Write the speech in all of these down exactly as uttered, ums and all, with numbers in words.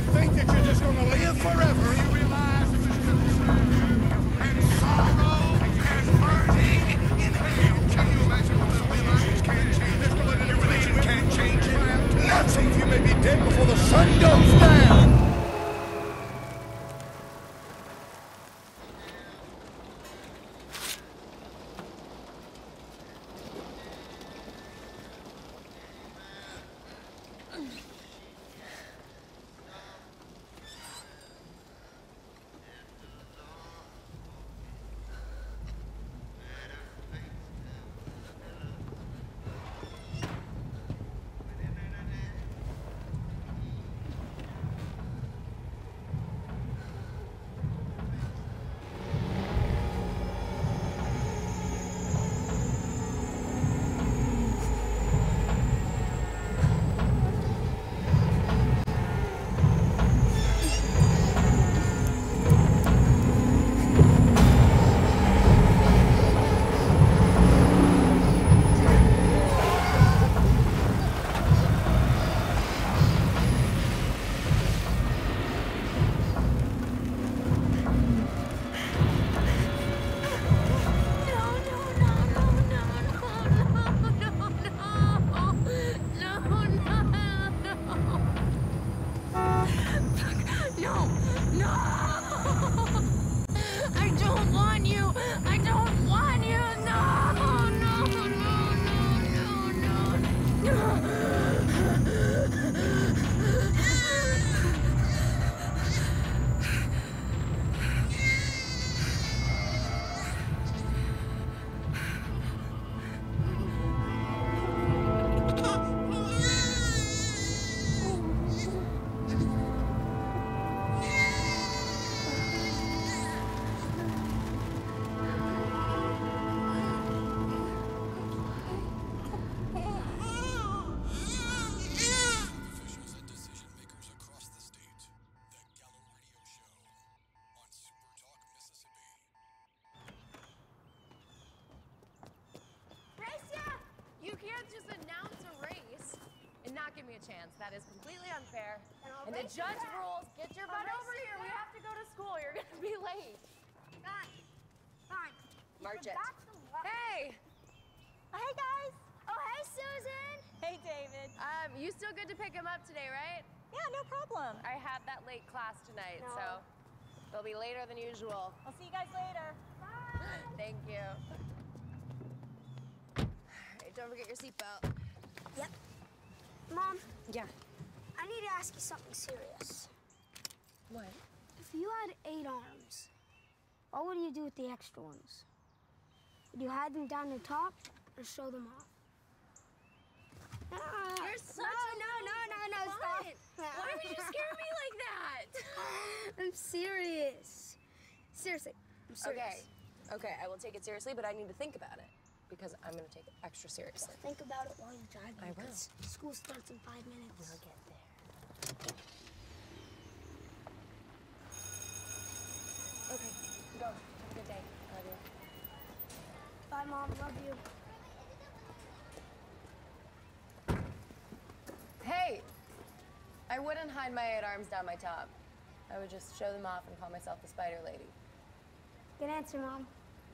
think that you're just gonna live forever. You realize and sorrow and burning in hell. Can you imagine what the realize can't change? There's no way that religion can't change it. Nothing. You may be dead before the sun goes down. Give me a chance. That is completely unfair. And, and the judge rules, get your butt over here. We have to go to school. You're gonna be late. Fine. Fine. March it. Hey! Hey, guys. Oh, hey, Susan. Hey, David. Um, you still good to pick him up today, right? Yeah, no problem. I have that late class tonight, no. so they'll be later than usual. I'll see you guys later. Bye. Thank you. Hey, don't forget your seatbelt. Yep. Mom? Yeah? I need to ask you something serious. What? If you had eight arms, what would you do with the extra ones? Would you hide them down the top or show them off? Uh, You're such no, a no, no, no, no, stop. Why would you scare me like that? I'm serious. Seriously, I'm serious. Okay, okay, I will take it seriously, but I need to think about it. Because I'm gonna take it extra seriously. Think about it while you're driving. I will. School starts in five minutes. We'll get there. Okay, go. Have a good day. I love you. Bye, Mom. Love you. Hey! I wouldn't hide my eight arms down my top. I would just show them off and call myself the Spider Lady. Good answer, Mom.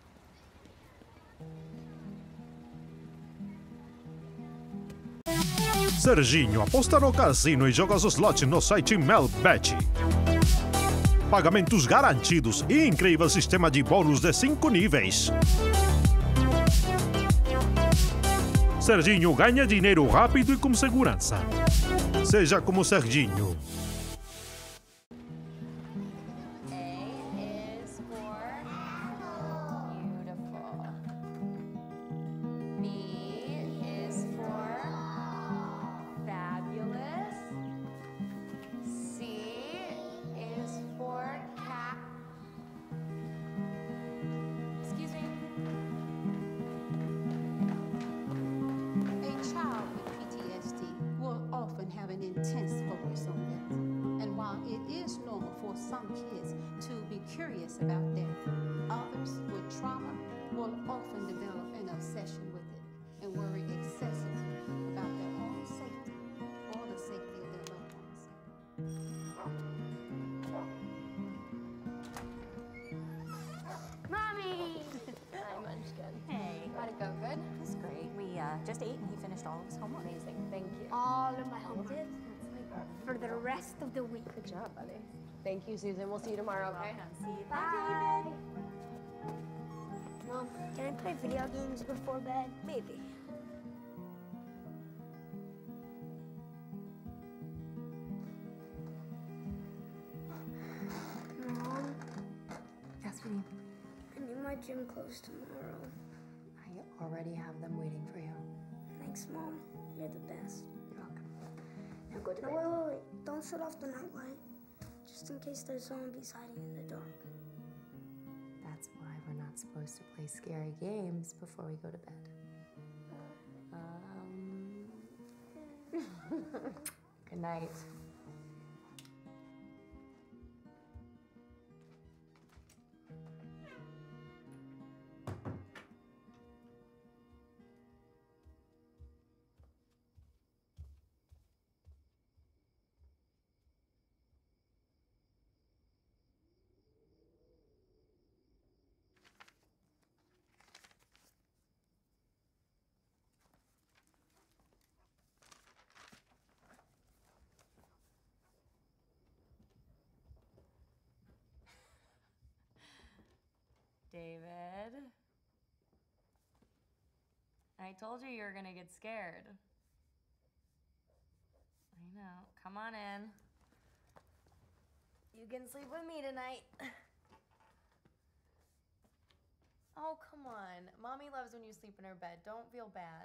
Serginho aposta no cassino e joga os slots no site Melbet. Pagamentos garantidos e incrível sistema de bônus de cinco níveis. Serginho ganha dinheiro rápido e com segurança. Seja como Serginho. Curious about death. Others with trauma will often develop an obsession with it and worry excessively about their own safety or the safety of their loved ones. Mommy! Hi, Munchkin. Hey. How'd it go? Good? That's great. We uh, just ate and he finished all of his homework. Amazing. Thank you. All of my homework Did? That's like for the rest of the week. good job, buddy. Thank you, Susan. We'll see you tomorrow, okay? See you. Bye. Mom, can I play video games before bed? Maybe. Mom, Yes, sweetie. I need my gym clothes tomorrow. I already have them waiting for you. Thanks, Mom. You're the best. You're welcome. Now go to No, bed. wait, wait, wait. Don't shut off the nightlight. Just in case there's zombies hiding in the dark. That's why we're not supposed to play scary games before we go to bed. Um. Good night. David. I told you you were gonna get scared. I know. Come on in. You can sleep with me tonight. Oh, come on. Mommy loves when you sleep in her bed. Don't feel bad.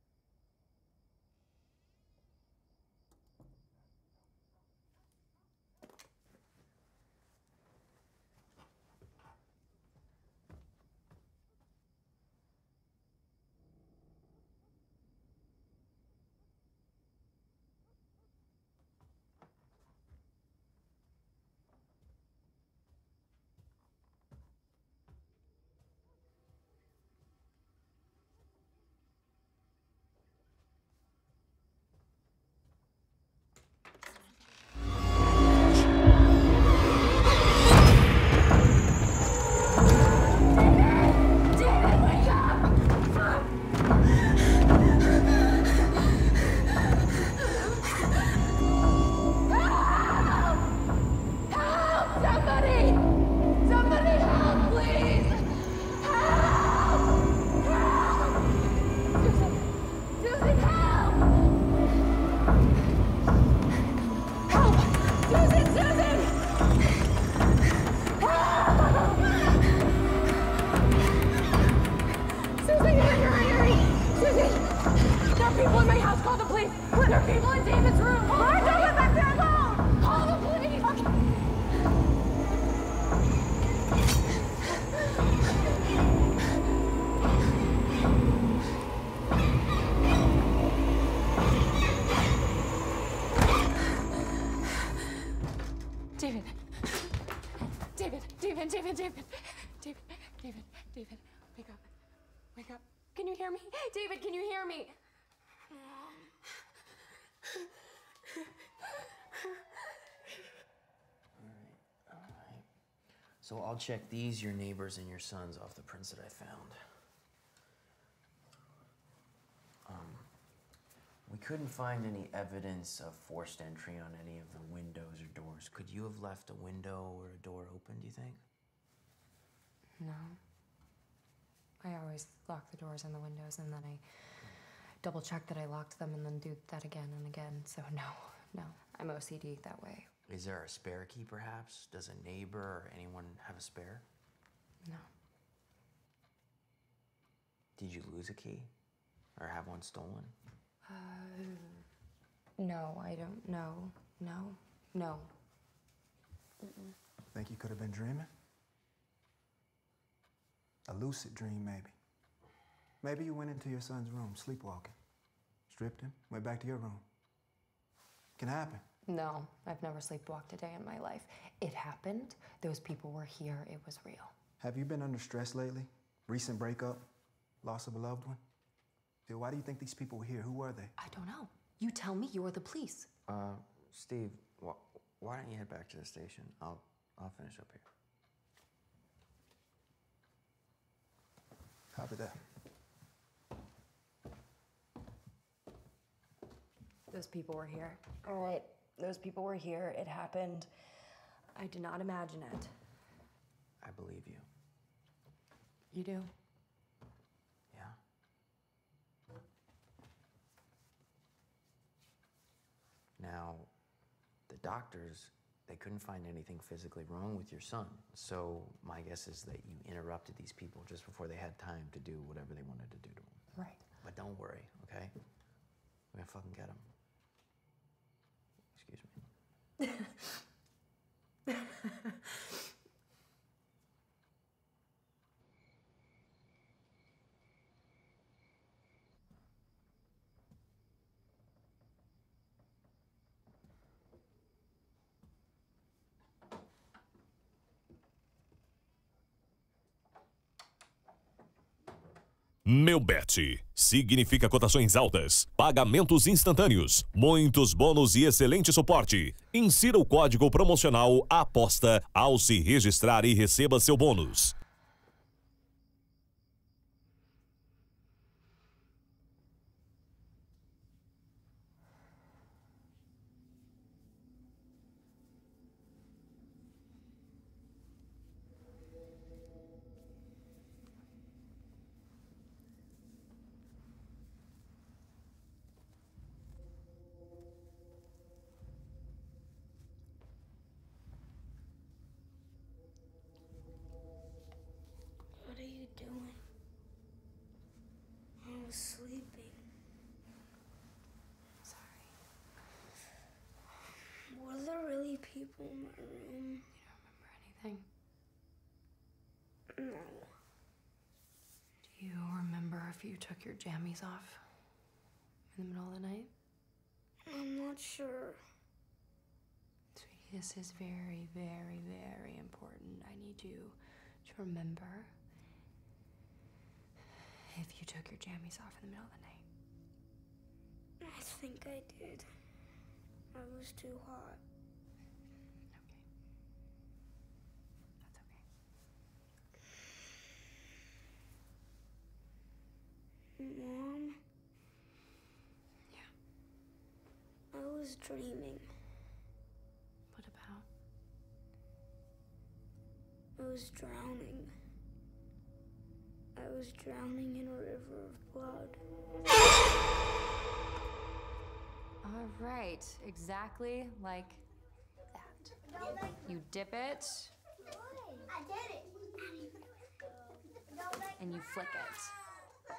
David. David, David, David, David, David, David, David, wake up, wake up. Can you hear me? David, can you hear me? So I'll check these, your neighbors and your sons, off the prints that I found. Um, we couldn't find any evidence of forced entry on any of the windows or doors. Could you have left a window or a door open, do you think? No. I always lock the doors and the windows, and then I double check that I locked them and then do that again and again. So no, no. I'm O C D that way. Is there a spare key, perhaps? Does a neighbor or anyone have a spare? No. Did you lose a key? Or have one stolen? Uh, no, I don't know. No, no. Mm-mm. Think you could have been dreaming? A lucid dream, maybe. Maybe you went into your son's room, sleepwalking. Stripped him, went back to your room. Can happen. No, I've never sleepwalked a day in my life. It happened. Those people were here. It was real. Have you been under stress lately? Recent breakup? Loss of a loved one? Dude, why do you think these people were here? Who were they? I don't know. You tell me. You're the police. Uh, Steve, wh why don't you head back to the station? I'll, I'll finish up here. Copy that. Those people were here. All right, those people were here. It happened. I did not imagine it. I believe you. You do? Yeah. Now, the doctors, they couldn't find anything physically wrong with your son. So my guess is that you interrupted these people just before they had time to do whatever they wanted to do to him. Right. But don't worry, okay? We're gonna fucking get him. Excuse me. Meubet significa cotações altas, pagamentos instantâneos, muitos bônus e excelente suporte. Insira o código promocional APOSTA ao se registrar e receba seu bônus. What are you doing? I was sleeping. Sorry. Were there really people in my room? You don't remember anything? No. Do you remember if you took your jammies off in the middle of the night? I'm not sure. Sweetie, this is very, very, very important. I need you to remember if you took your jammies off in the middle of the night. I think I did. I was too hot. Okay. That's okay. Mom? Yeah. I was dreaming. What about? I was drowning. I was drowning in a river of blood. All right, exactly like that. You dip it, I did it. and you flick it.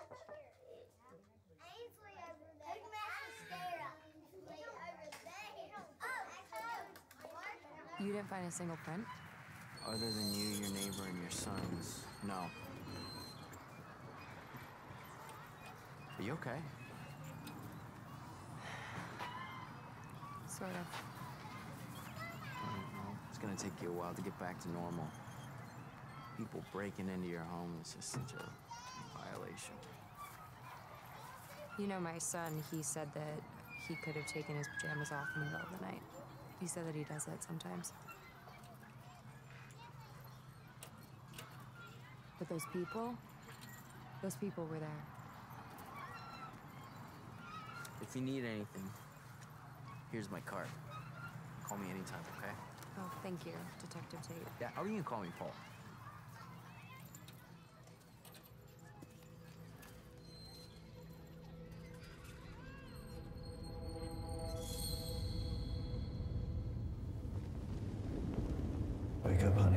You didn't find a single print? Other than you, your neighbor, and your sons, no. Are you okay? Sort of. I don't know. It's gonna take you a while to get back to normal. People breaking into your home is just such a violation. You know, my son, he said that he could have taken his pajamas off in the middle of the night. He said that he does that sometimes. But those people, those people were there. If you need anything, here's my card. Call me anytime, okay? Oh, thank you, Detective Tate. Yeah, or you can call me Paul. Wake up, honey.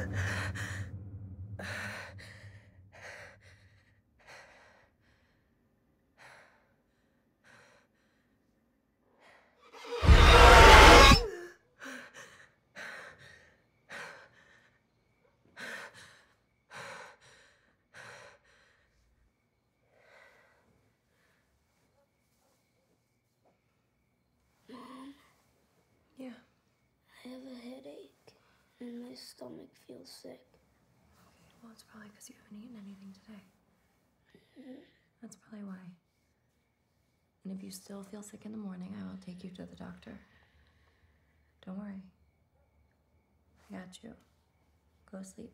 Yeah. I have a headache and my stomach feels sick. Well, it's probably because you haven't eaten anything today. Mm-hmm. That's probably why. And if you still feel sick in the morning, I will take you to the doctor. Don't worry. Got you. Go sleep.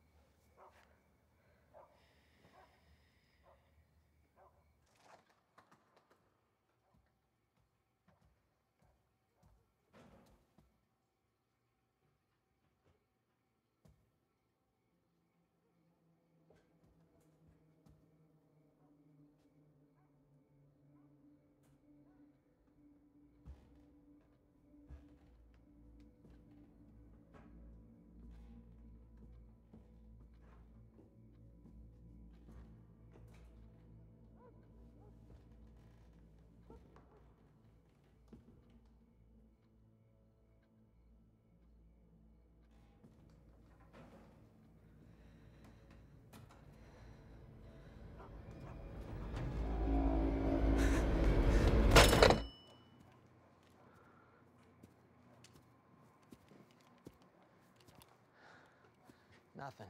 Nothing.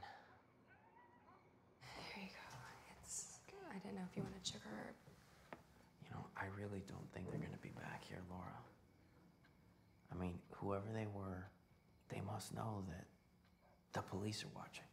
There you go. It's. I didn't know if you wanted sugar or. You know, I really don't think they're gonna be back here, Laura. I mean, whoever they were, they must know that the police are watching.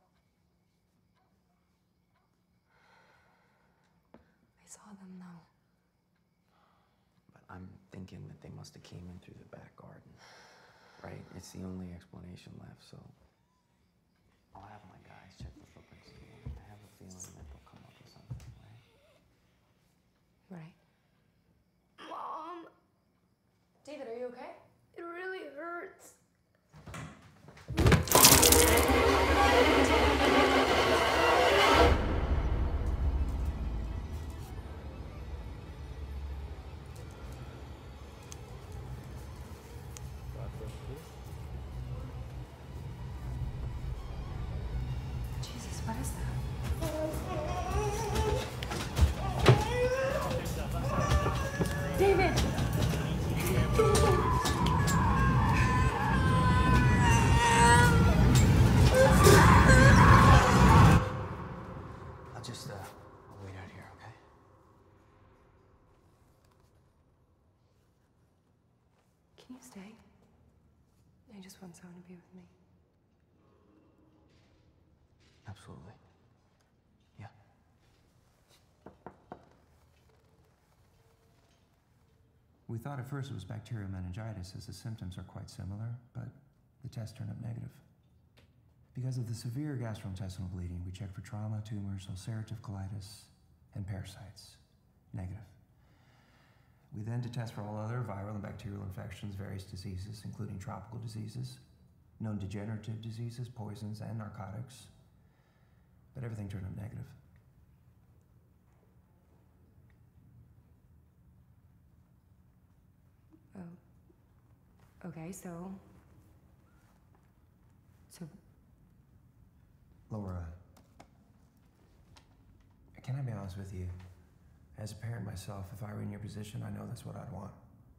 I saw them though. But I'm thinking that they must have came in through the back garden, right? It's the only explanation left, so I'll have my guys check the footprints again. I have a feeling that they'll come up with something, right? Right. Mom, David, are you okay? it really hurts. Jesus, what is that? David! I'll just, uh, I'll wait out here, okay? Can you stay? I just want someone to be with me. Absolutely. Yeah. We thought at first it was bacterial meningitis, as the symptoms are quite similar, but the test turned up negative. Because of the severe gastrointestinal bleeding, we checked for trauma, tumors, ulcerative colitis, and parasites. Negative. We then did tests for all other viral and bacterial infections, various diseases, including tropical diseases, known degenerative diseases, poisons, and narcotics. But everything turned up negative. Oh. Okay, so. So. Laura, can I be honest with you? As a parent myself, if I were in your position, I know that's what I'd want.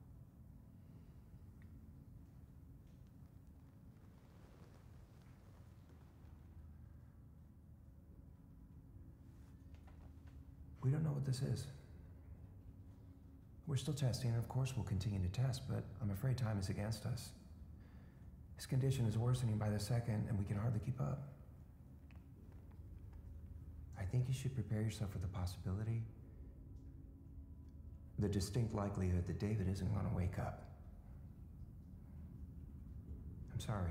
We don't know what this is. We're still testing, and of course we'll continue to test, but I'm afraid time is against us. His condition is worsening by the second, and we can hardly keep up. I think you should prepare yourself for the possibility, the distinct likelihood that David isn't going to wake up. I'm sorry.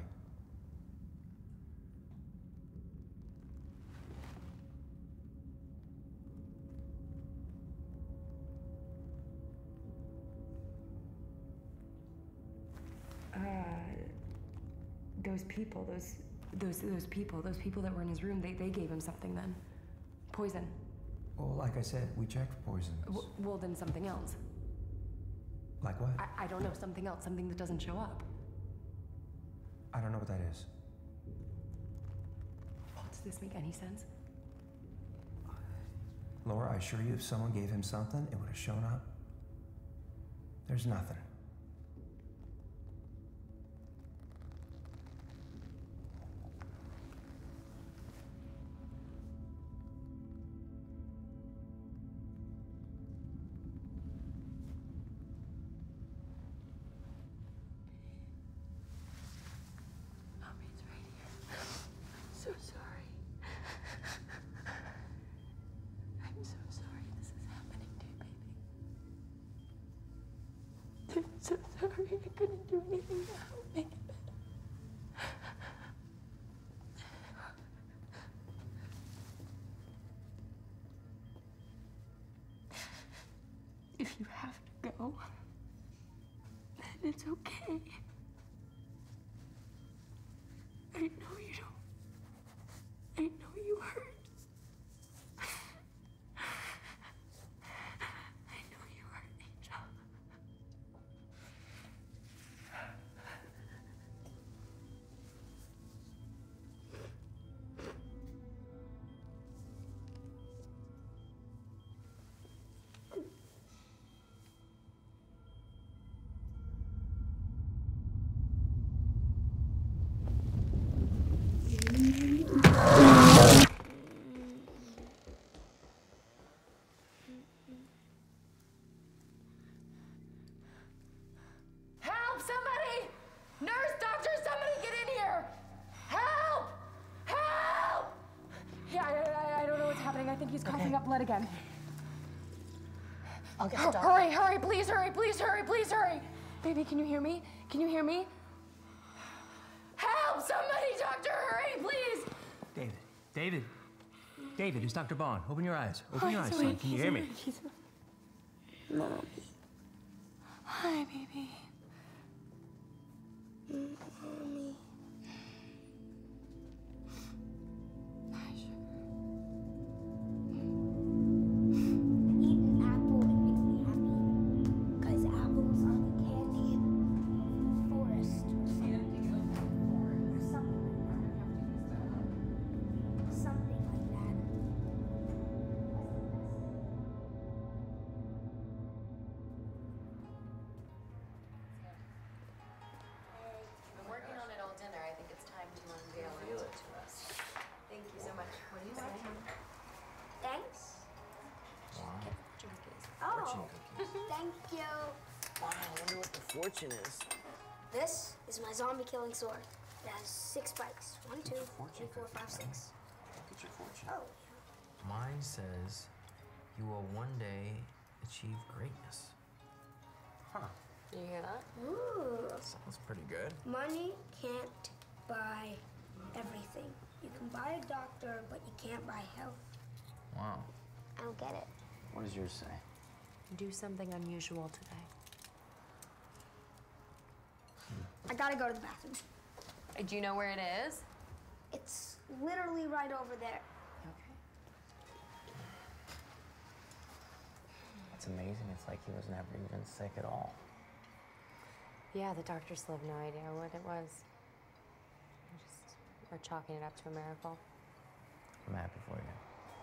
Uh, those people, those, those, those people, those people that were in his room, they, they gave him something then. Poison. Well, like I said, we checked for poisons. W well, then something else. Like what? I, I don't know, something else, something that doesn't show up. I don't know what that is. Does this make any sense? Laura, I assure you, if someone gave him something, it would have shown up. There's nothing. Mommy. so sorry. I couldn't do anything to help me. If you have to go, then it's okay. I know you don't. I know you hurt. I know you hurt, Angel. Help! Somebody! Nurse, doctor, somebody get in here! Help! Help! Yeah, I, I, I don't know what's happening. I think he's coughing Okay. up blood again. I'll get the Hur- doctor. Hurry, hurry, please hurry, please hurry, please hurry. Baby, can you hear me? Can you hear me? Help! Somebody, doctor, hurry, please! David, David, David, it's Doctor Bond. Open your eyes. Open Oh, your he's eyes, son. awake, Can you he's hear me? awake, he's awake. Mommy. Hi, baby. Mommy. Eat an apple, it makes me happy. Because apples are the candy forest or something. Or something like that. Something like that. Been working on it all dinner. I think it's time to unveil it to us. Thank you so much. What do you say? Thanks. Wow. Oh, thank you. Wow, I wonder what the fortune is. This is my zombie killing sword. It has six spikes. One, two, three, four, five, six. Get your fortune. Oh, Mine says you will one day achieve greatness. Huh. You hear that? ooh. Sounds pretty good. Money can't buy everything. You can buy a doctor, but you can't buy health. Wow. I don't get it. What does yours say? Do something unusual today. I gotta go to the bathroom. Do you know where it is? It's literally right over there. Okay. It's amazing. It's like he was never even sick at all. Yeah, the doctors still have no idea what it was. They just are chalking it up to a miracle. I'm happy for you.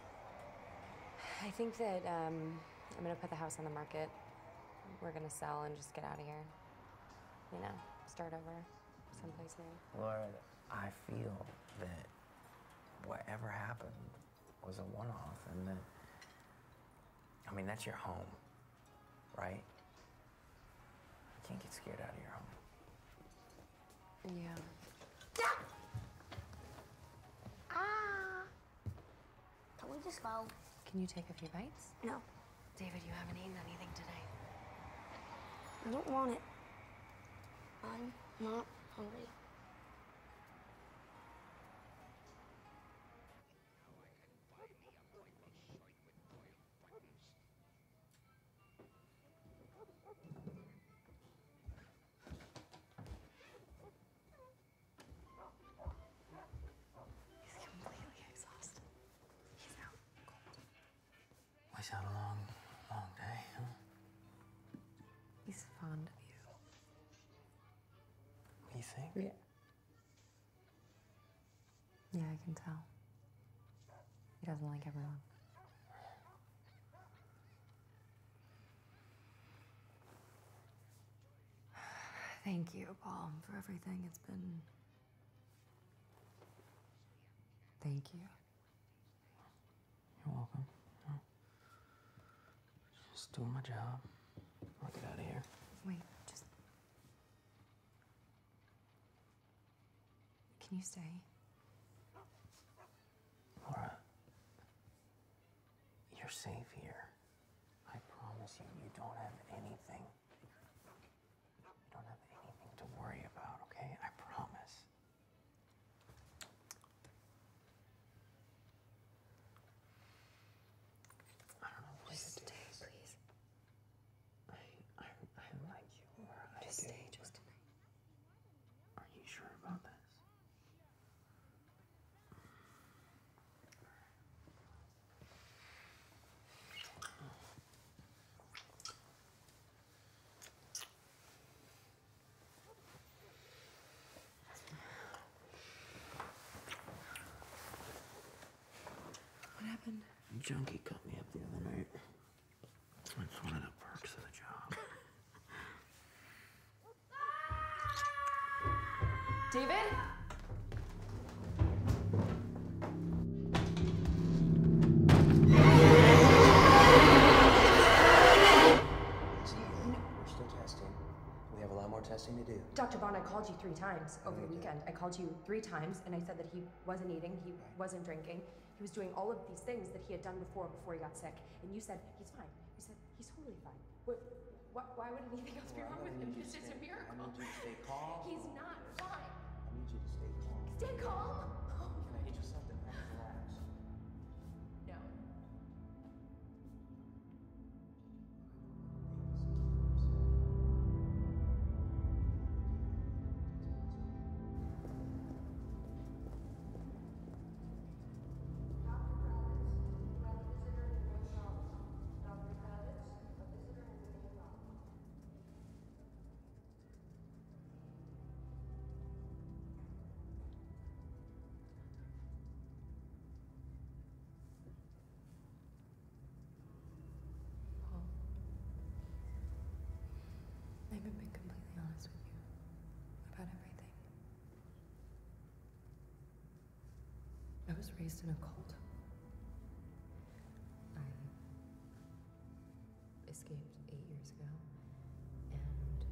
I think that um, I'm gonna put the house on the market. We're gonna sell and just get out of here. You know, start over someplace new. Laura, I feel that whatever happened was a one-off and that, I mean, that's your home, right? You can't get scared out of your home. Yeah. Ah. Can we just go? Can you take a few bites? No, David, you haven't eaten anything today. I don't want it. I'm not hungry. He's completely exhausted. He's out cold. It's had a long, long day, huh? He's fond of you. You think? Yeah. Yeah, I can tell. He doesn't like everyone. Thank you, Paul, for everything. It's been... Thank you. You're welcome. No. Just doing my job. I'll get out of here. Wait, just... Can you stay? Laura, you're safe here. I promise you, you don't have anything. junkie cut me up the other night. That's one of the perks of the job. David? We're still testing. We have a lot more testing to do. Doctor Bond, I called you three times over the weekend. I called you three times, and I said that he wasn't eating, he wasn't drinking. He was doing all of these things that he had done before, before he got sick. And you said, he's fine. You said, he's totally fine. What, why, why would anything else be wrong with him? This is a miracle. I need you to stay calm. He's not fine. I need you to stay calm. Stay calm? Can I get you something? Relax. No. I haven't been completely honest with you about everything. I was raised in a cult. I escaped eight years ago, and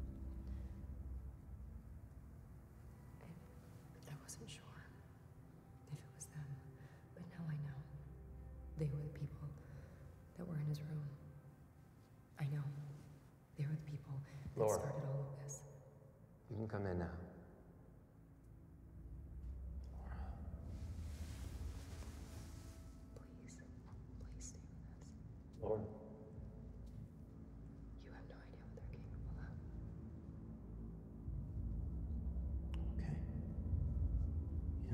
I, I wasn't sure if it was them, but now I know. They were the people that were in his room. I know. They were the people that Laura. started all of this. You can come in now. Please, please stay with us. Laura. You have no idea what they're capable of. Okay. Yeah.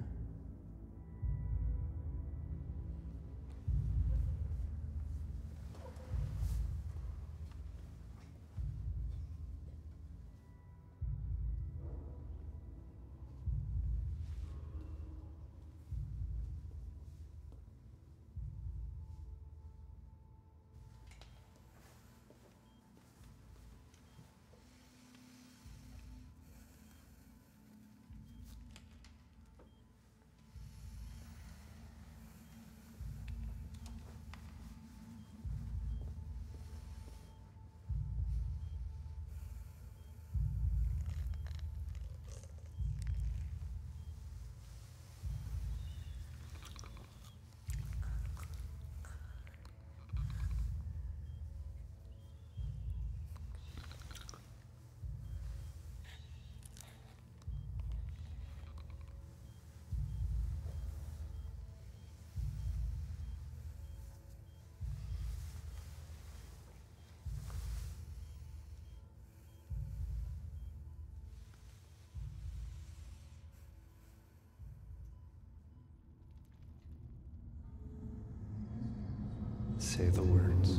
Say the words.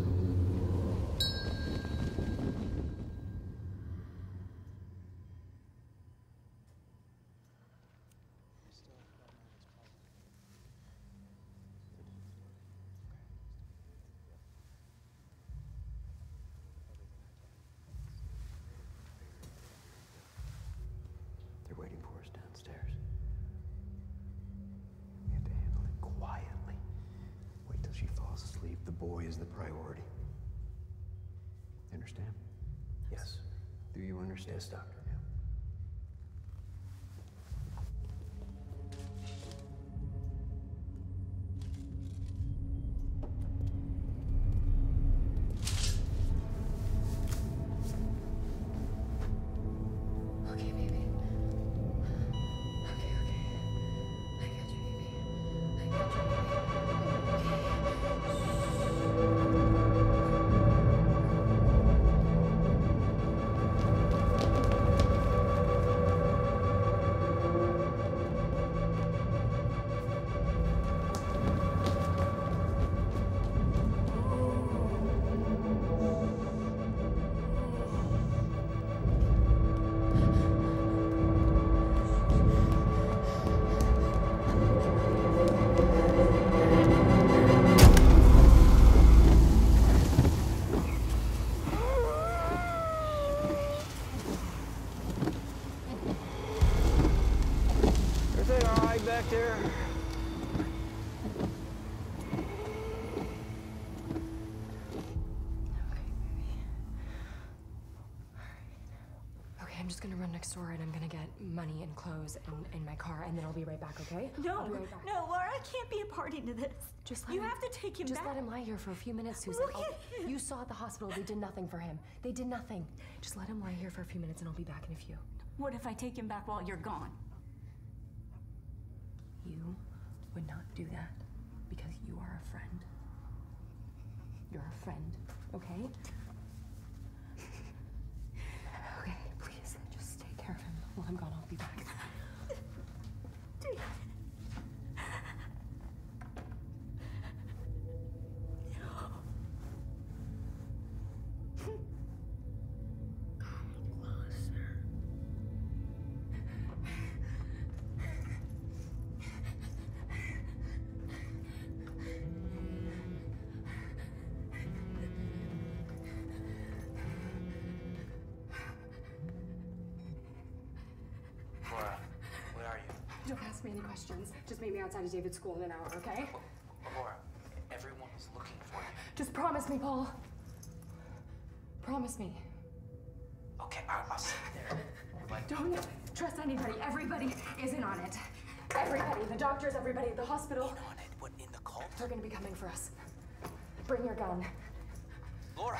They're waiting for us downstairs. We have to handle it quietly. Wait till she falls asleep. The boy is the priority. Understand? Yes. Do you understand? Yes, Doctor. Yeah. Okay, baby. Okay, okay. I got you, baby. I got you, baby. Okay. right back there? Okay, I'm just gonna run next door and I'm gonna get money and clothes in, in my car, and then I'll be right back, okay? No, I'll be right back. no, Laura, I can't be a party to this. Just let You him, have to take him just back. let him lie here for a few minutes, Susan. Look I'll- at him. You saw at the hospital, they did nothing for him. They did nothing. Just let him lie here for a few minutes and I'll be back in a few. What if I take him back while you're gone? You would not do that because you are a friend. You're a friend, okay? Okay, please, just take care of him. While I'm gone, I'll be back. Laura, where are you? Don't ask me any questions. Just meet me outside of David's school in an hour, okay? Laura, everyone is looking for you. Just promise me, Paul. Promise me. Okay, I'll, I'll sit there. But Don't trust anybody. Everybody is in on it. Everybody. The doctors, everybody at the hospital. in on it? What, in the cult? They're gonna be coming for us. Bring your gun. Laura!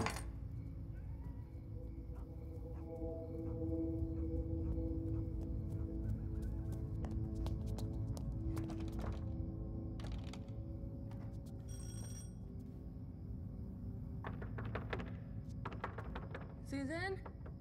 Susan?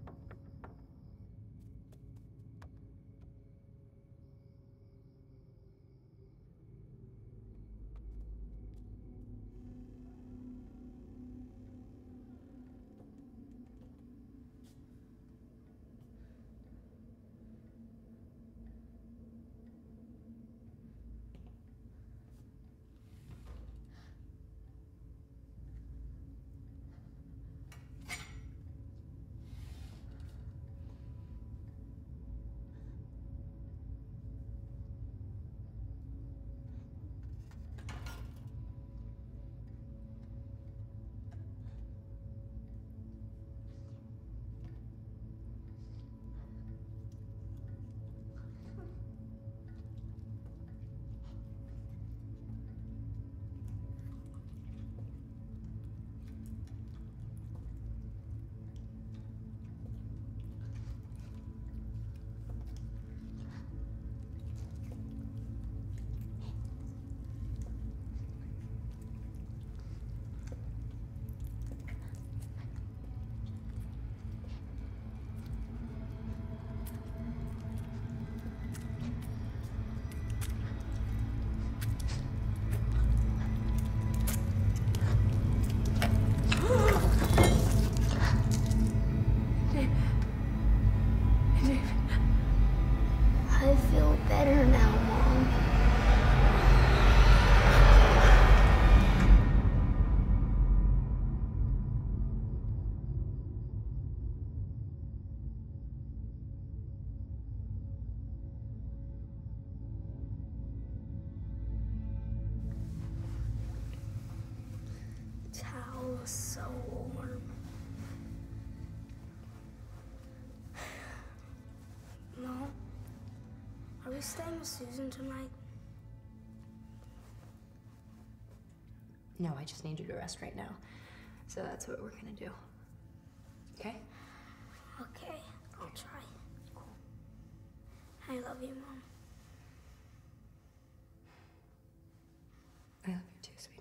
I feel better now, Mom. The towel was so warm. Mom, are we staying with Susan tonight? No, I just need you to rest right now. So that's what we're gonna do. Okay? Okay, I'll try. I love you, Mom. I love you too, sweetie.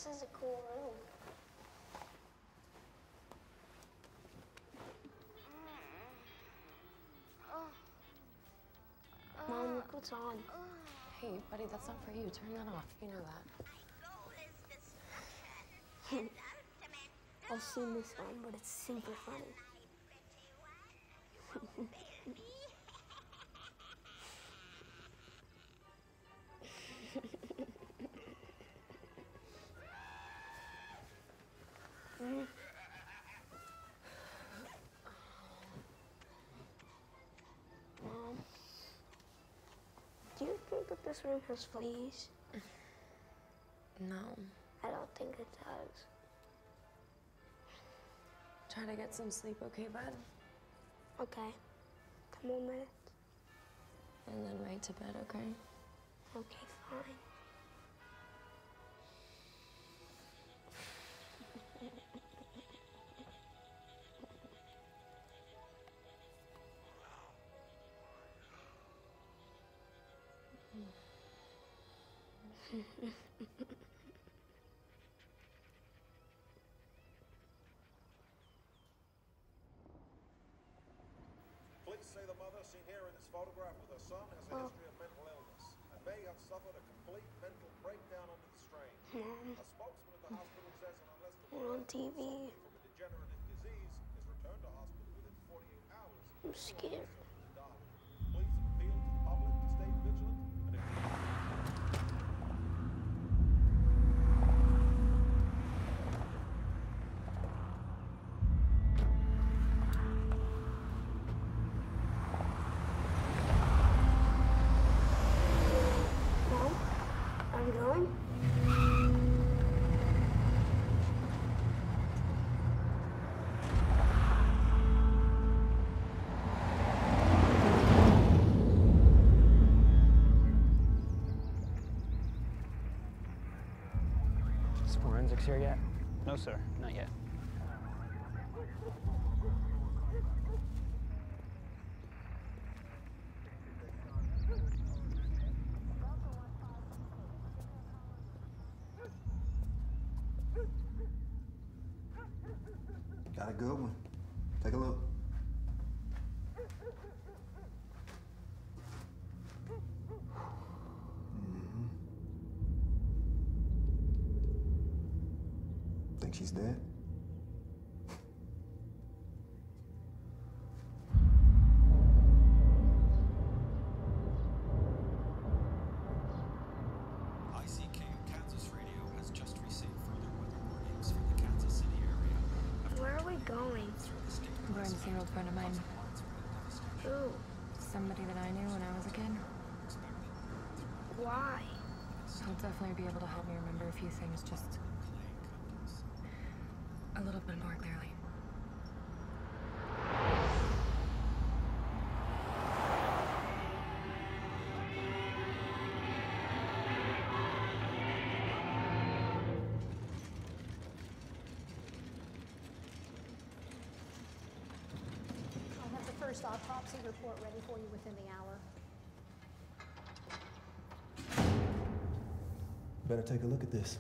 This is a cool room. Mom, look what's on. Hey, buddy, that's not for you. Turn that off. You know that. I've seen this one, but it's super funny. Mm. Mom, do you think that this room has fleas? No. I don't think it does. Try to get some sleep, okay, bud? Okay. Ten more minutes. And then right to bed, okay? Okay, fine. Police say the mother seen here in this photograph with her son has a history of mental illness and may have suffered a complete mental breakdown under the strain. Mom. A spokesman at the hospital says that unless the We're on T V. from a degenerative disease is returned to hospital within forty-eight hours, I'm scared. Police appeal to the public to stay vigilant and if Mom, are we going? Is forensics here yet? No, sir, not yet. Got a good one. Take a look. Mm-hmm. Think she's dead? I C K Kansas Radio has just received further weather warnings for the Kansas City area. Where are we going? I'm going to see an old friend of mine. Who? Somebody that I knew when I was a kid. Why? He'll definitely be able to help me remember a few things just a little bit more clearly. I'll have the first autopsy report ready for you within the hour. Better take a look at this.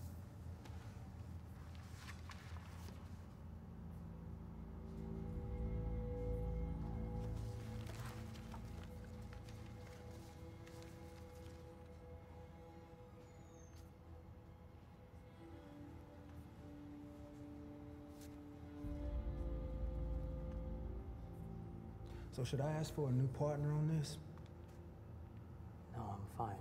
So should I ask for a new partner on this? No, I'm fine.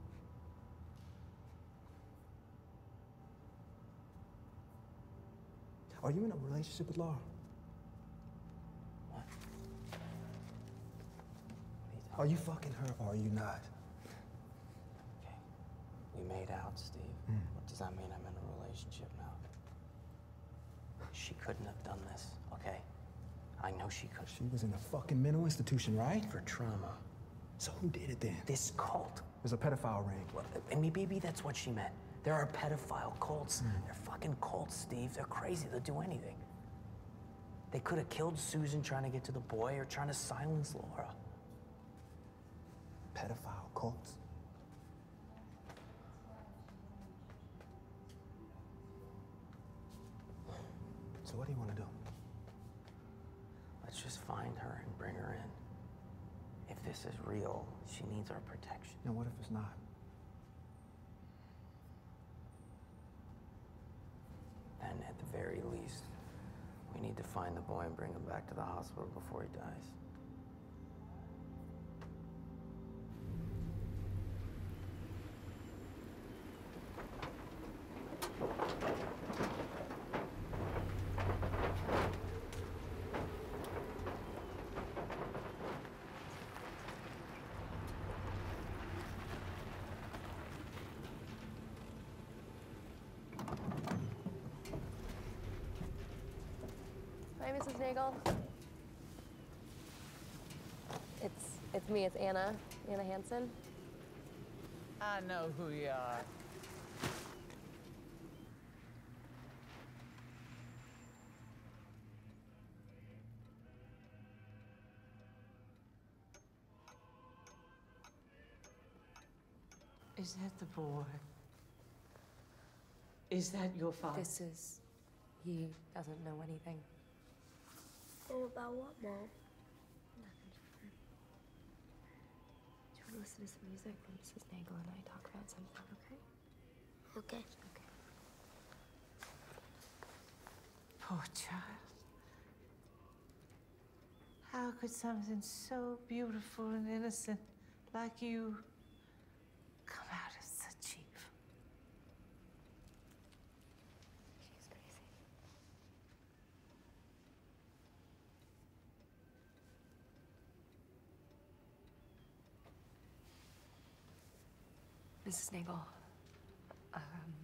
Are you in a relationship with Laura? What? Are you fucking her or are you not? Okay. We made out, Steve. Mm. What does that mean I'm in a relationship now? She couldn't have done this, okay? I know she could. She was in a fucking mental institution, right? For trauma. So who did it then? This cult. There's a pedophile ring. Well, I mean, maybe that's what she meant. There are pedophile cults. Mm. They're fucking cults, Steve. They're crazy. They'll do anything. They could have killed Susan trying to get to the boy or trying to silence Laura. Pedophile cults? So what do you want to do? Let's just find her and bring her in. If this is real, she needs our protection. Now, what if it's not? And at the very least, we need to find the boy and bring him back to the hospital before he dies. Hi, Missus Nagel. It's it's me. It's Anna. Anna Hansen. I know who you are. Is that the boy? Is that your father? This is... He doesn't know anything. Oh, about what, Mom? Nothing, Jennifer. Do you want to listen to some music when Missus Nagel and I talk about something, okay? Okay. Okay. Poor child. How could something so beautiful and innocent like you come out of such evil? She's crazy. Missus Nagel, um,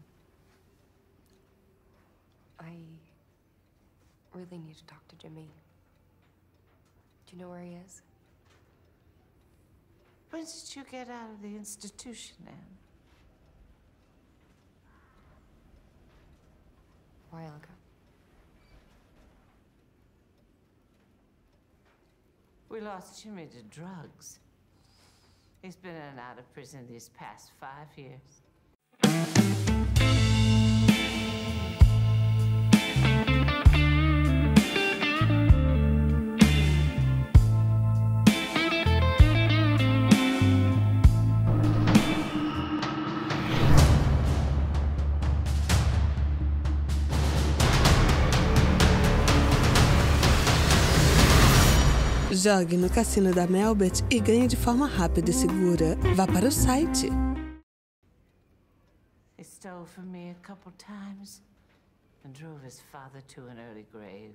I really need to talk to Jimmy. Do you know where he is? When did you get out of the institution, Anne? A while ago. We lost Jimmy to drugs. He's been in and out of prison these past five years. Jogue no cassino da Melbet e ganhe de forma rápida e segura. Vá para o site. He stole from me a couple times and drove his father to an early grave.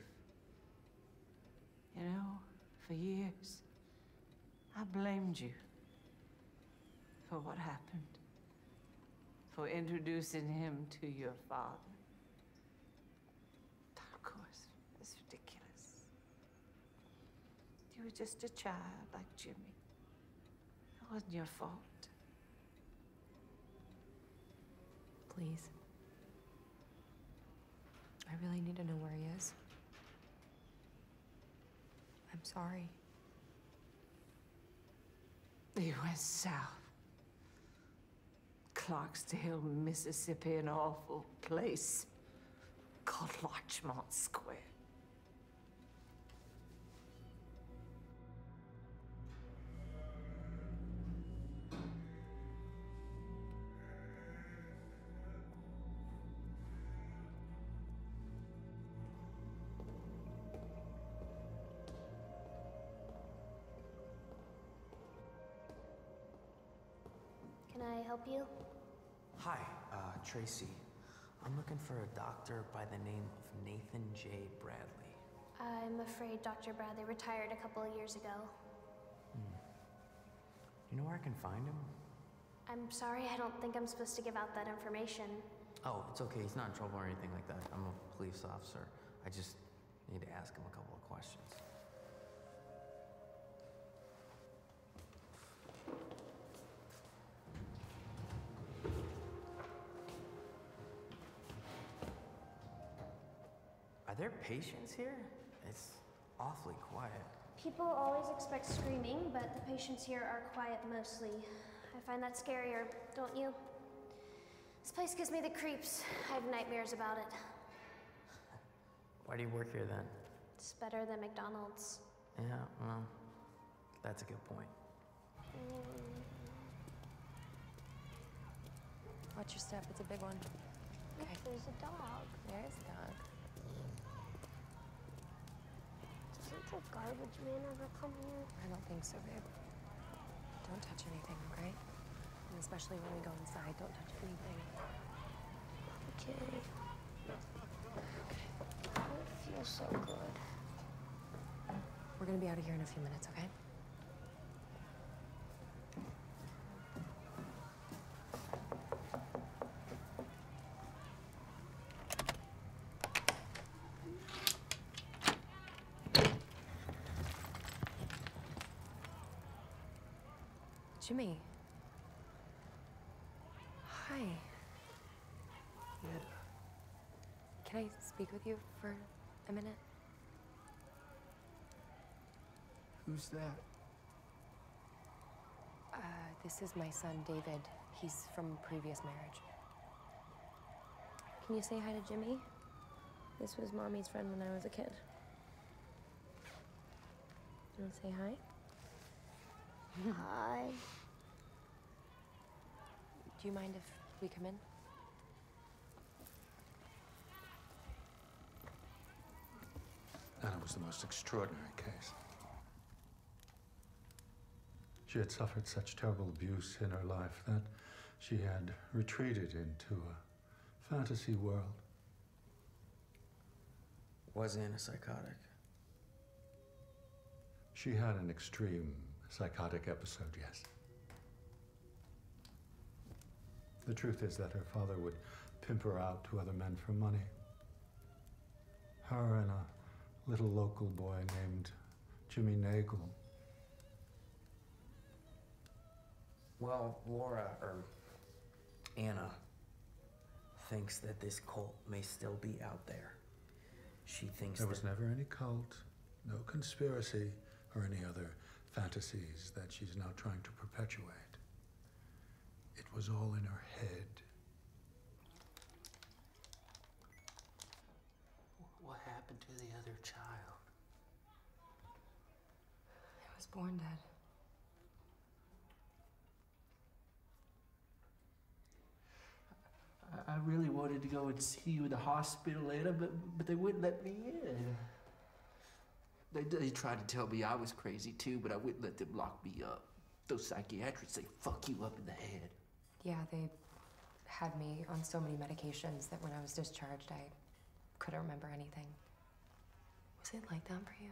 You know, for years, I blamed you for what happened, for introducing him to your father. Of course, it's ridiculous. You were just a child like Jimmy. It wasn't your fault. Please. I really need to know where he is. I'm sorry. He went south. Clarksdale, Mississippi, an awful place called Larchmont Square. Can I help you? Hi, uh, Tracy. I'm looking for a doctor by the name of Nathan J. Bradley. I'm afraid Doctor Bradley retired a couple of years ago. Hmm. You know where I can find him? I'm sorry, I don't think I'm supposed to give out that information. Oh, it's okay. He's not in trouble or anything like that. I'm a police officer. I just need to ask him a couple of questions. Are there patients here? It's awfully quiet. People always expect screaming, but the patients here are quiet mostly. I find that scarier, don't you? This place gives me the creeps. I have nightmares about it. Why do you work here then? It's better than McDonald's. Yeah, well, that's a good point. Mm. Watch your step, it's a big one. Look, Okay. there's a dog. There is a dog. Doesn't the garbage man ever come here? I don't think so, babe. Don't touch anything, okay? And especially when we go inside, don't touch anything. Okay. It feels so good. We're gonna be out of here in a few minutes, okay? Jimmy. Hi. Can I speak with you for a minute? Who's that? Uh, this is my son, David. He's from previous marriage. Can you say hi to Jimmy? This was Mommy's friend when I was a kid. You want to say hi? Hi. Do you mind if we come in? Anna was the most extraordinary case. She had suffered such terrible abuse in her life that she had retreated into a fantasy world. Was Anna psychotic? She had an extreme psychotic episode, yes. The truth is that her father would pimp her out to other men for money. Her and a little local boy named Jimmy Nagel. Well, Laura, or Anna, thinks that this cult may still be out there. She thinks There that... was never any cult, no conspiracy, or any other fantasies that she's now trying to perpetuate. It was all in her head. What happened to the other child? I was born dead. I, I really wanted to go and see you in the hospital, Anna, but, but they wouldn't let me in. They, they tried to tell me I was crazy too, but I wouldn't let them lock me up. Those psychiatrists, they fuck you up in the head. Yeah, they had me on so many medications that when I was discharged, I couldn't remember anything. Was it like that for you?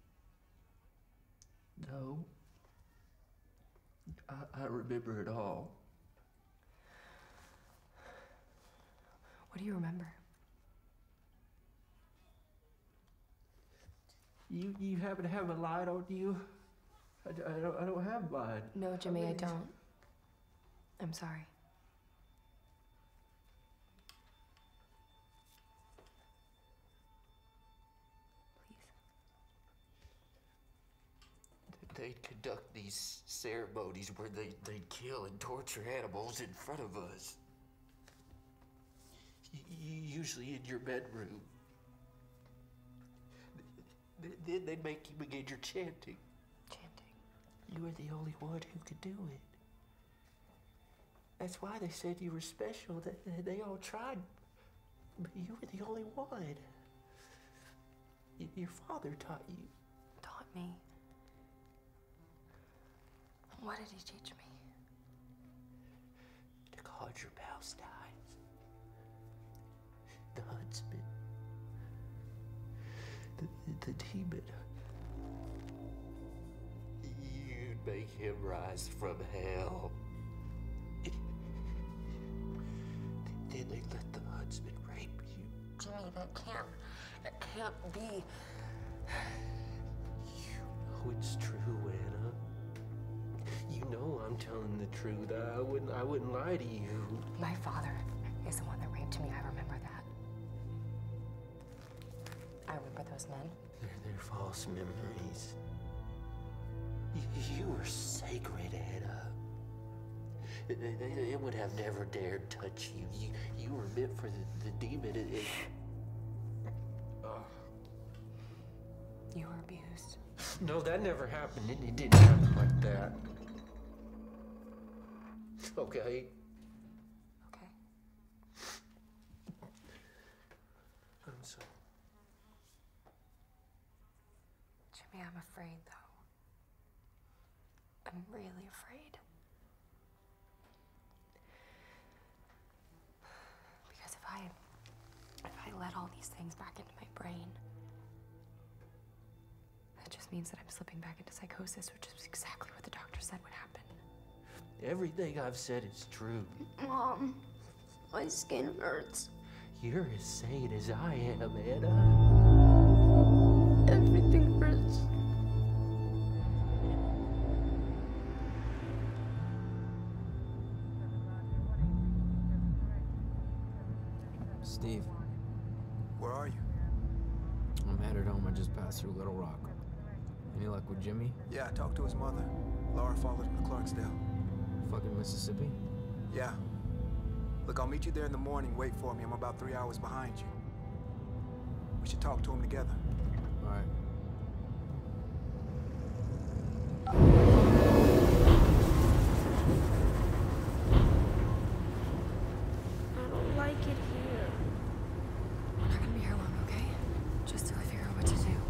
No. I, I remember it all. What do you remember? You you happen to have a light on you? I, I, don't, I don't have mine. No, Jimmy, I don't. I'm sorry. They'd conduct these ceremonies where they, they'd kill and torture animals in front of us. Y- usually in your bedroom. Then they'd make you begin your chanting. Chanting? You were the only one who could do it. That's why they said you were special. They, they all tried, but you were the only one. Y- your father taught you. Taught me? What did he teach me? To conjure Palestine. The huntsman. The, the, the demon. You'd make him rise from hell. Then they let the huntsman rape you. Jimmy, that can't, that can't be. You know it's true, Anna. You know I'm telling the truth. I wouldn't, I wouldn't lie to you. My father is the one that raped me. I remember that. I remember those men. They're, they're false memories. You, you were sacred, Anna. They, they, they would have never dared touch you. You, you were meant for the, the demon. It, it... Oh. You were abused. No, that never happened. It, it didn't happen like that. Okay? Okay. I'm sorry. Jimmy, I'm afraid, though. I'm really afraid. Because if I... if I let all these things back into my brain, that just means that I'm slipping back into psychosis, which is exactly what the doctor said would happen. Everything I've said is true. Mom, my skin hurts. You're as sane as I am, Anna. Everything hurts. Steve. Where are you? I'm headed home. I just passed through Little Rock. Any luck with Jimmy? Yeah, I talked to his mother. Laura followed him to Clarksdale. Fucking Mississippi? Yeah. Look, I'll meet you there in the morning. Wait for me. I'm about three hours behind you. We should talk to him together. All right. I don't like it here. We're not gonna be here long, okay? Just till I figure out what to do.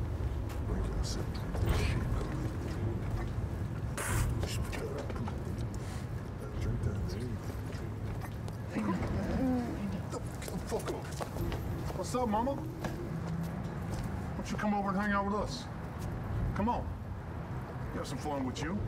What's up, Mama? Why don't you come over and hang out with us? Come on. We have some fun with you.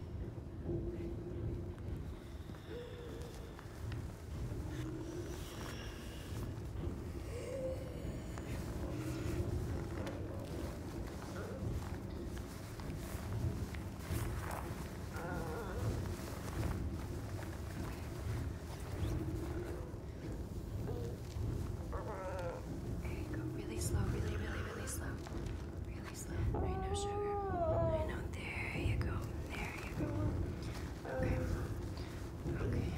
Really slow, really, really, really slow. Really slow. I know, sugar. I know. There you go. There you go. Okay. Okay.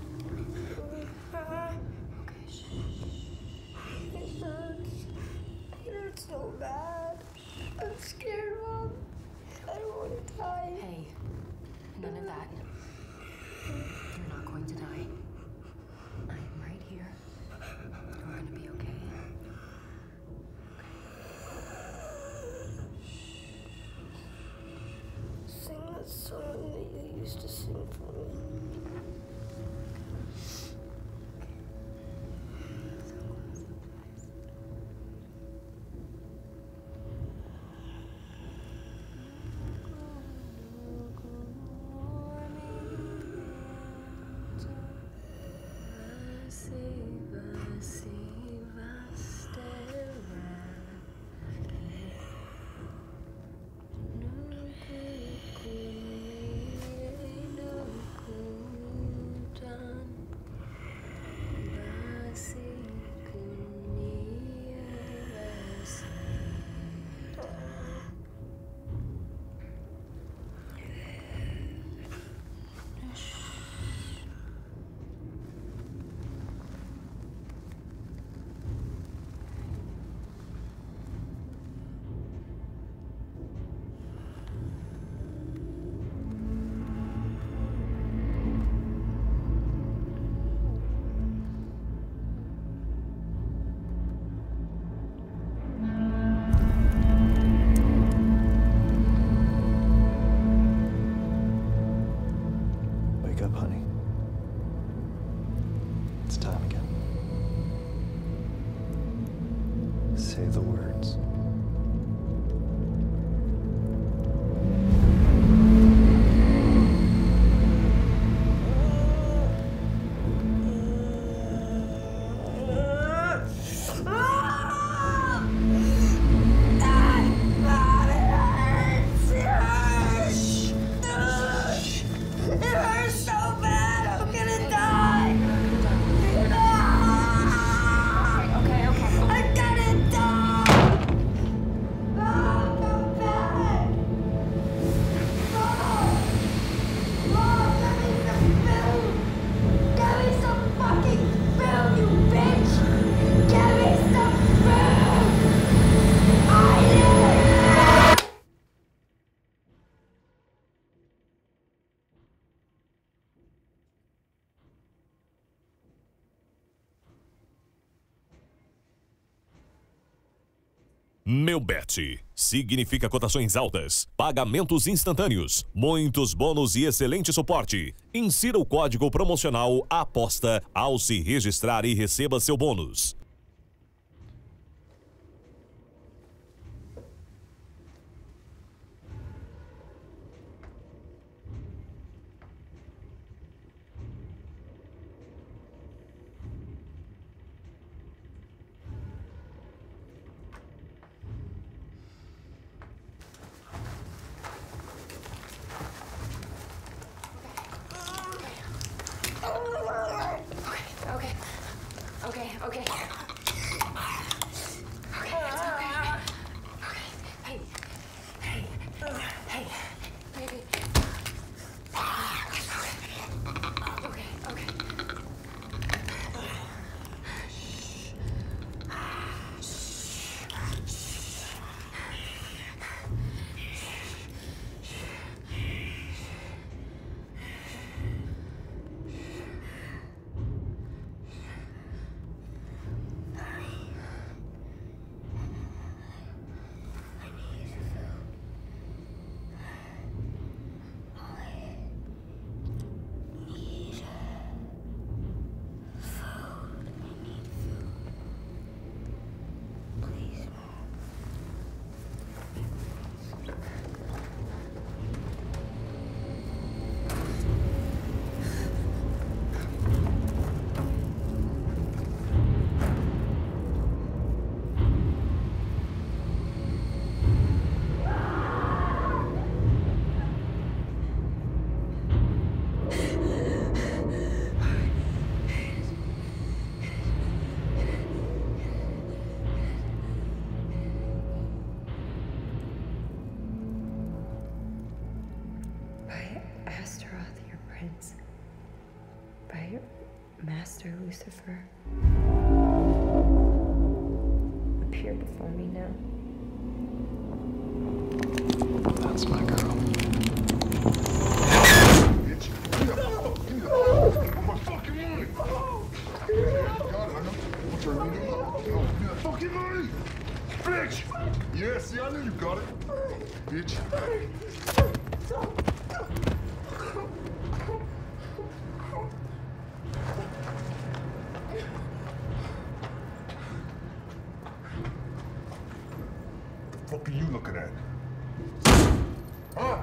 Okay, shh. It hurts. It hurts so bad. I'm scared, Mom. I don't want to die. Hey, none of that. You're not going to die. I am right here. We're gonna be okay. Sing that song that you used to sing for me. Meu Bet significa cotações altas, pagamentos instantâneos, muitos bônus e excelente suporte. Insira o código promocional APOSTA ao se registrar e receba seu bônus. Okay. Okay, okay. Okay, it's okay. Okay. Hey. Hey. Hey. Baby. Okay, okay. By Master Lucifer, appear before me now. That's my girl. Bitch. My fucking money. Got it, I know. What's your name? Oh, yeah, fucking money. Bitch. Yeah, see, I knew you got it. Bitch. What are you looking at? Huh?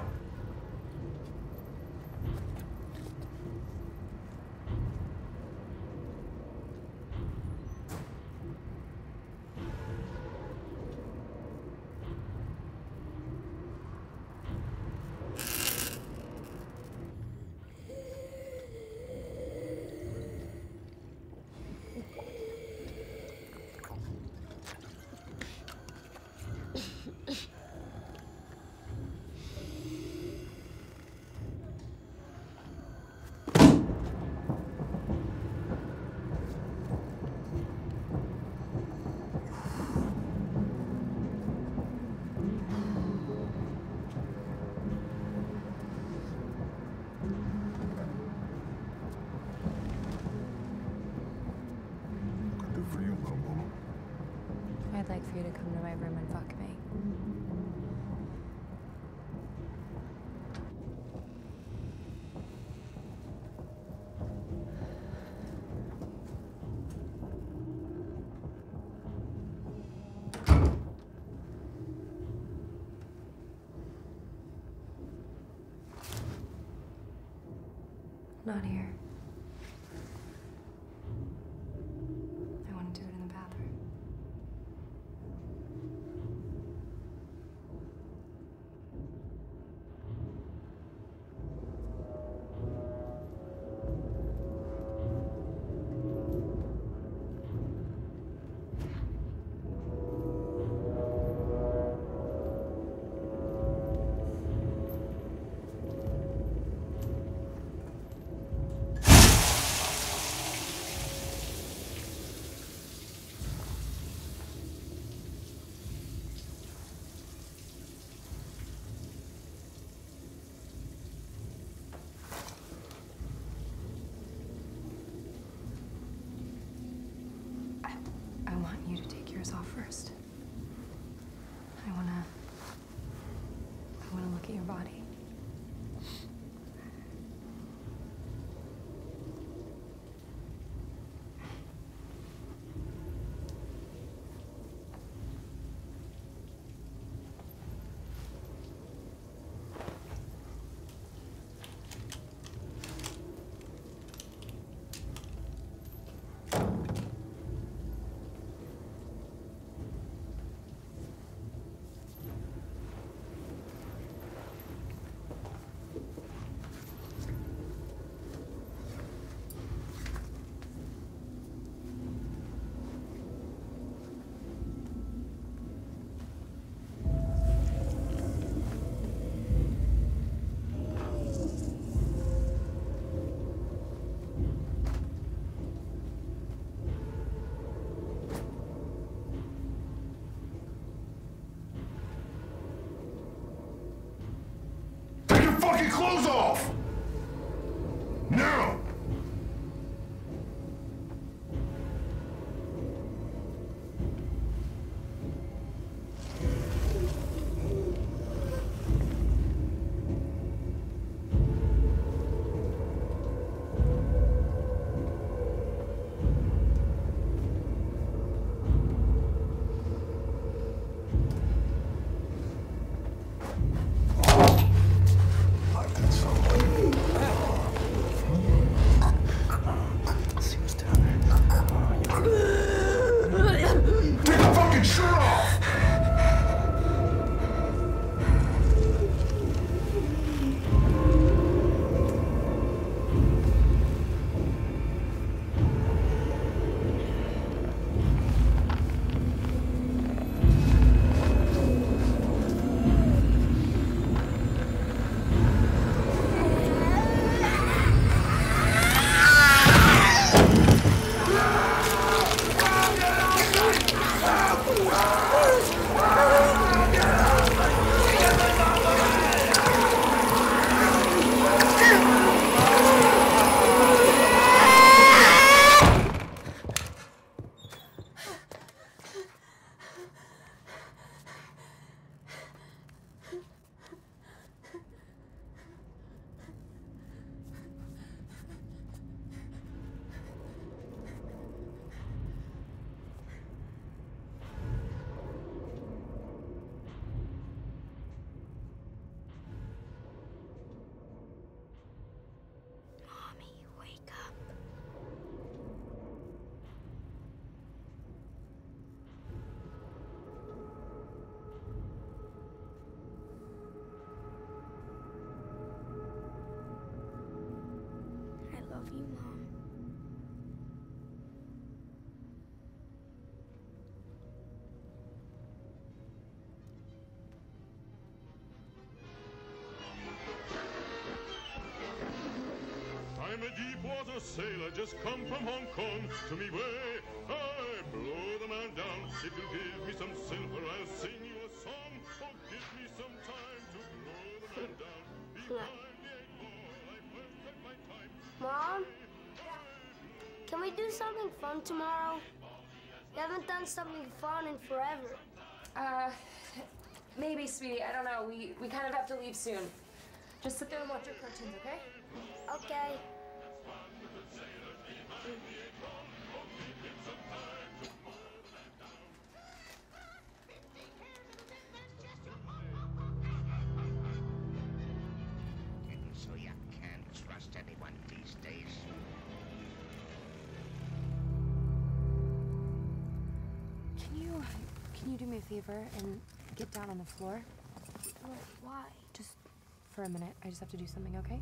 I'd like for you to come to my room and fuck me. Not here. I want to do it in the bathroom. body. Fucking clothes off! Now! love you, Mom. I'm a deep-water sailor, just come from Hong Kong. To me way, I blow the man down. If you give me some silver, I'll sing you a song. Oh, give me some time to blow the man down. Behind the eight ball, I first took my time. Mom? Can we do something fun tomorrow? We haven't done something fun in forever. Uh, maybe, sweetie. I don't know. We, we kind of have to leave soon. Just sit there and watch your cartoons, okay? Okay. So you can't trust anyone these days. Can you, can you do me a favor and get down on the floor? Well, why? Just for a minute. I just have to do something, okay?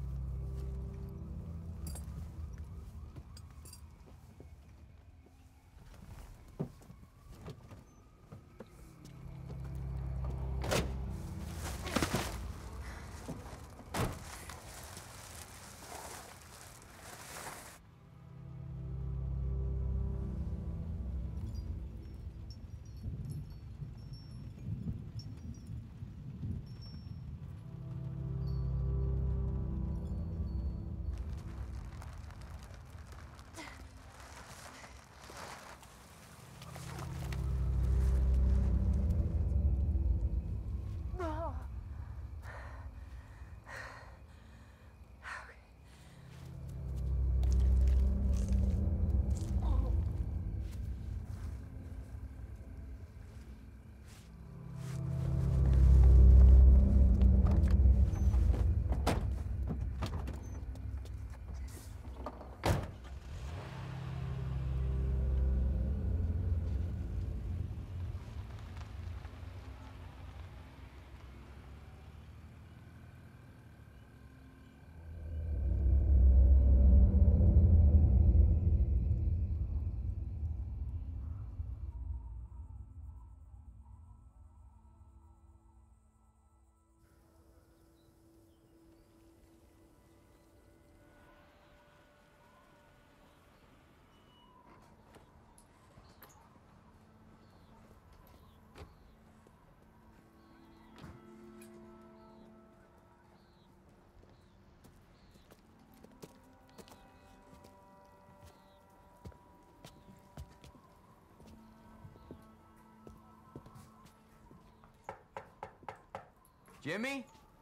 Jimmy?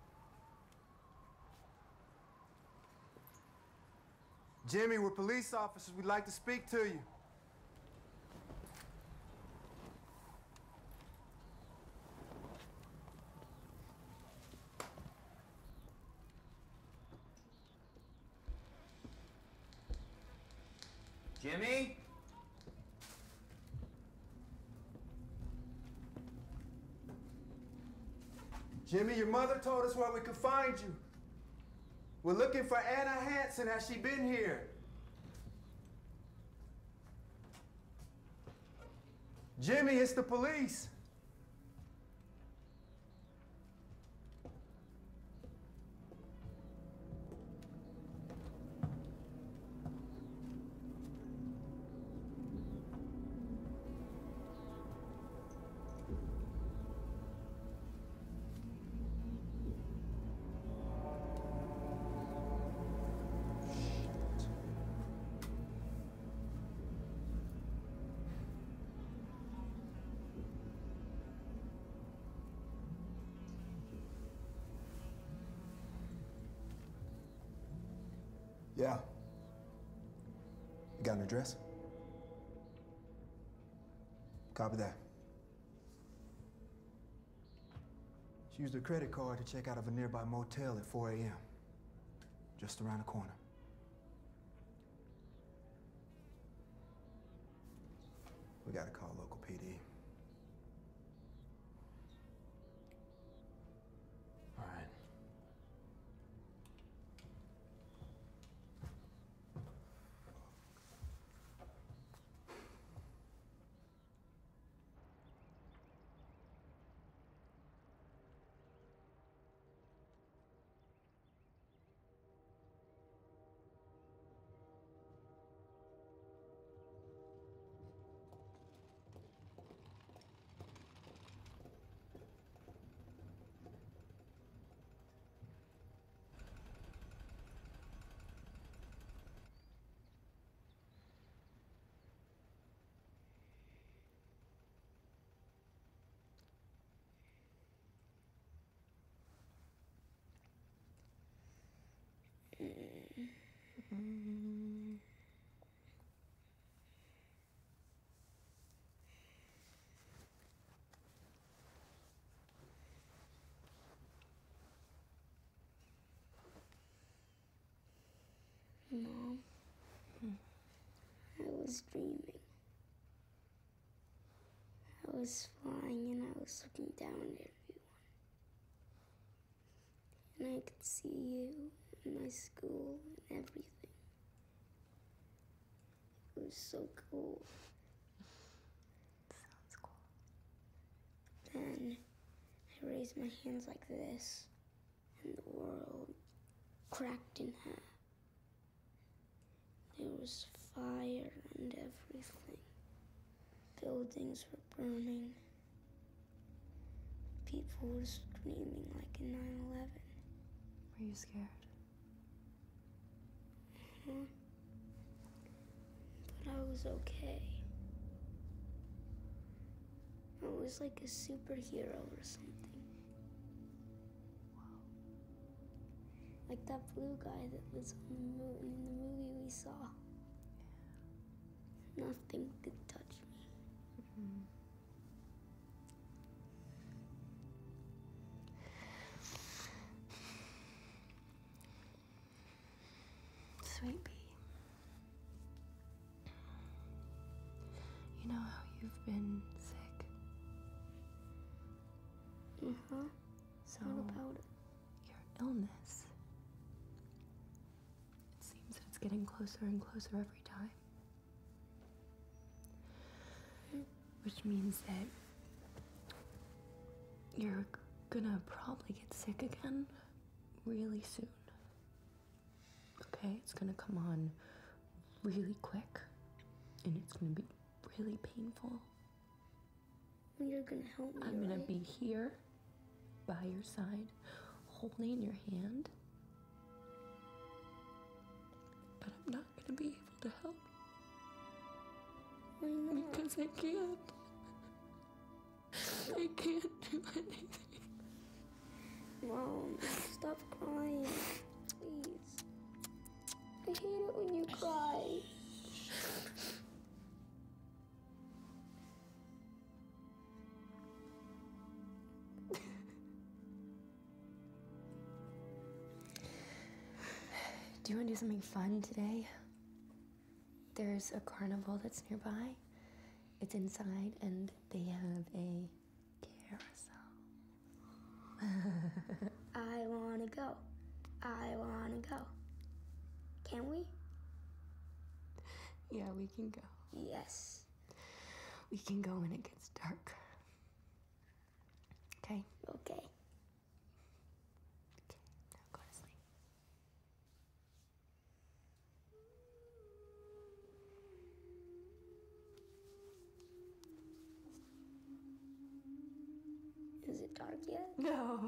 Jimmy, we're police officers. We'd like to speak to you. Jimmy? Jimmy, your mother told us where we could find you. We're looking for Anna Hansen. Has she been here? Jimmy, it's the police. Yeah. You got an address? Copy that. She used her credit card to check out of a nearby motel at four A M Just around the corner. We gotta call local P D. All right. Mom, I was dreaming. I was flying and I was looking down at everyone. And I could see you and my school and everything. It was so cool. Sounds cool. Then I raised my hands like this, and the world cracked in half. There was fire and everything. Buildings were burning. People were screaming like in nine eleven. Were you scared? Uh-huh. But I was okay. I was like a superhero or something. Like that blue guy that was on the moon in the movie we saw. Yeah. Nothing could touch me. Mm-hmm. Sweet pea. You know how you've been sick? Uh-huh. So what about it? Your illness. That it's getting closer and closer every time. Which means that you're gonna probably get sick again really soon. Okay? It's gonna come on really quick, and it's gonna be really painful. You're gonna help me, I'm gonna right? be here by your side, holding your hand. But I'm not gonna be able to help. Why not? Because I can't. I can't do anything. Mom, stop crying, please. I hate it when you cry. Do you want to do something fun today? There's a carnival that's nearby. It's inside, and they have a carousel. I wanna go. I wanna go. Can we? Yeah, we can go. Yes. We can go when it gets dark. Okay? Okay. Now go to sleep. Is it dark yet? No.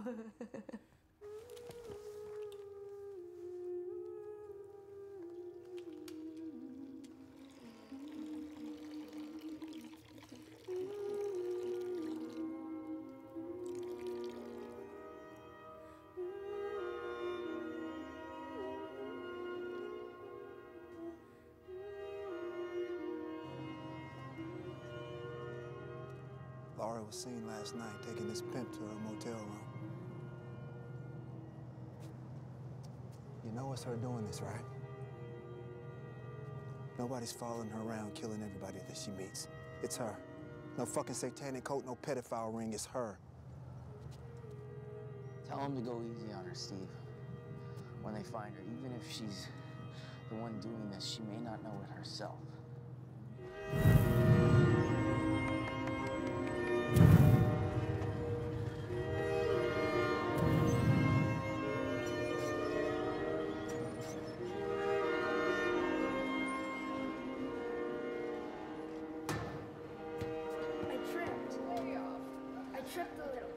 Laura was seen last night taking this pimp to her motel room. You know it's her doing this, right? Nobody's following her around, killing everybody that she meets. It's her. No fucking satanic cult, no pedophile ring, it's her. Tell them to go easy on her, Steve. When they find her, even if she's the one doing this, she may not know it herself. I tripped. I tripped a little.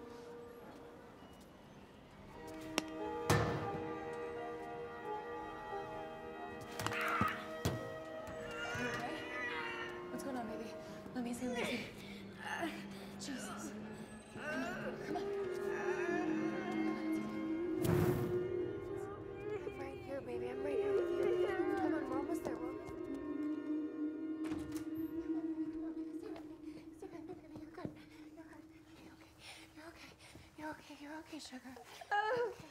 You okay? What's going on, baby? Let me see, let me see. Jesus. Come on, come on. I'm right here, baby. I'm right here with you. Come on, we're almost there. We're almost there. Stephen, baby, you're good. You're good. You're okay. You're okay. You're okay, sugar. Okay.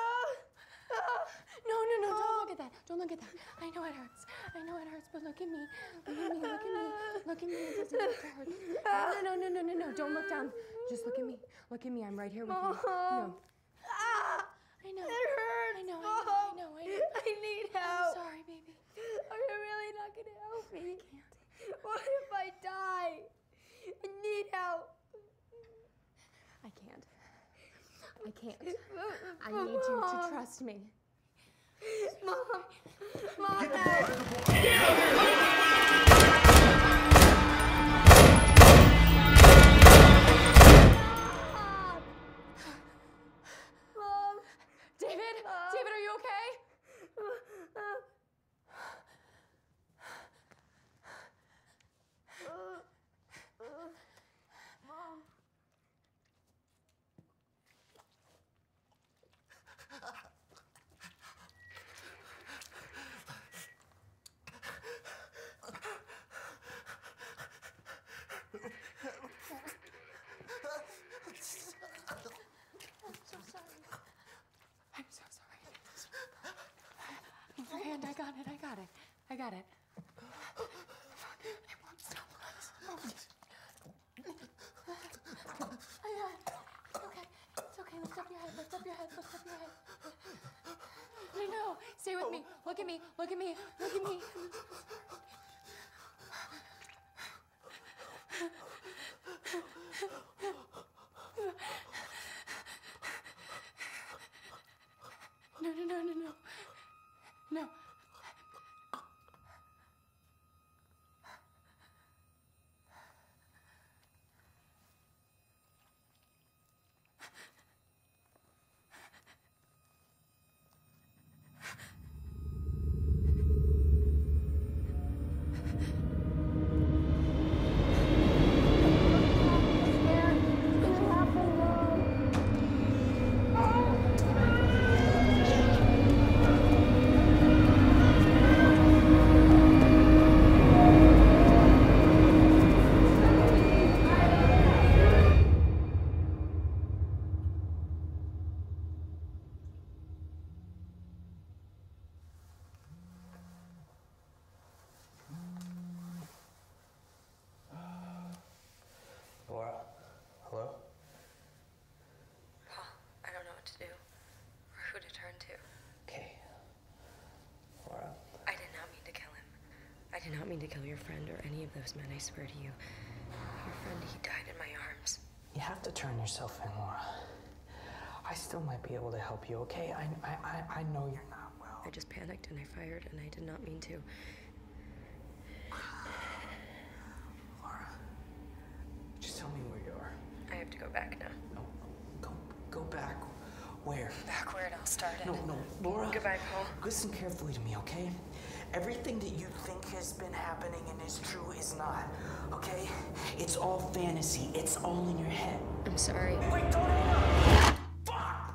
No, no, no, don't look at that. Don't look at that. I know it hurts. I know it hurts, but look at me. Look at me, look at me. Look at me. It doesn't have to hurt. No, no, no, no, no, no. Don't look down. Just look at me. Look at me. I'm right here with you. No. I know. It hurts. I know, I know, I know, I know. I need help. I'm sorry, baby. Are you really not gonna help me? I can't. What if I die? I need help. I can't. I can't. I need you to trust me. Mom. Mom, Mom. David? David, are you okay? Mom. I'm so sorry. I'm so sorry. Move your hand. I got it. I got it. I got it. It won't stop. It won't. I got it. It's okay. It's okay. Lift up your head. Lift up your head. Lift up your head. No, no. Stay with me. Look at me. Look at me. Look at me. No, no, no, no, no. No. Oh! not mean to kill your friend or any of those men, I swear to you. Your friend, he died in my arms. You have to turn yourself in, Laura. I still might be able to help you, okay? I, I, I, I know you're not well. I just panicked and I fired, and I did not mean to. Laura, just tell me where you are. I have to go back now. No, go, go back. Where? Back where it all started. No, no, Laura. Goodbye, Paul. Listen carefully to me, okay? Everything that you think has been happening and is true is not, okay? It's all fantasy. It's all in your head. I'm sorry. Wait, don't hang up! Fuck!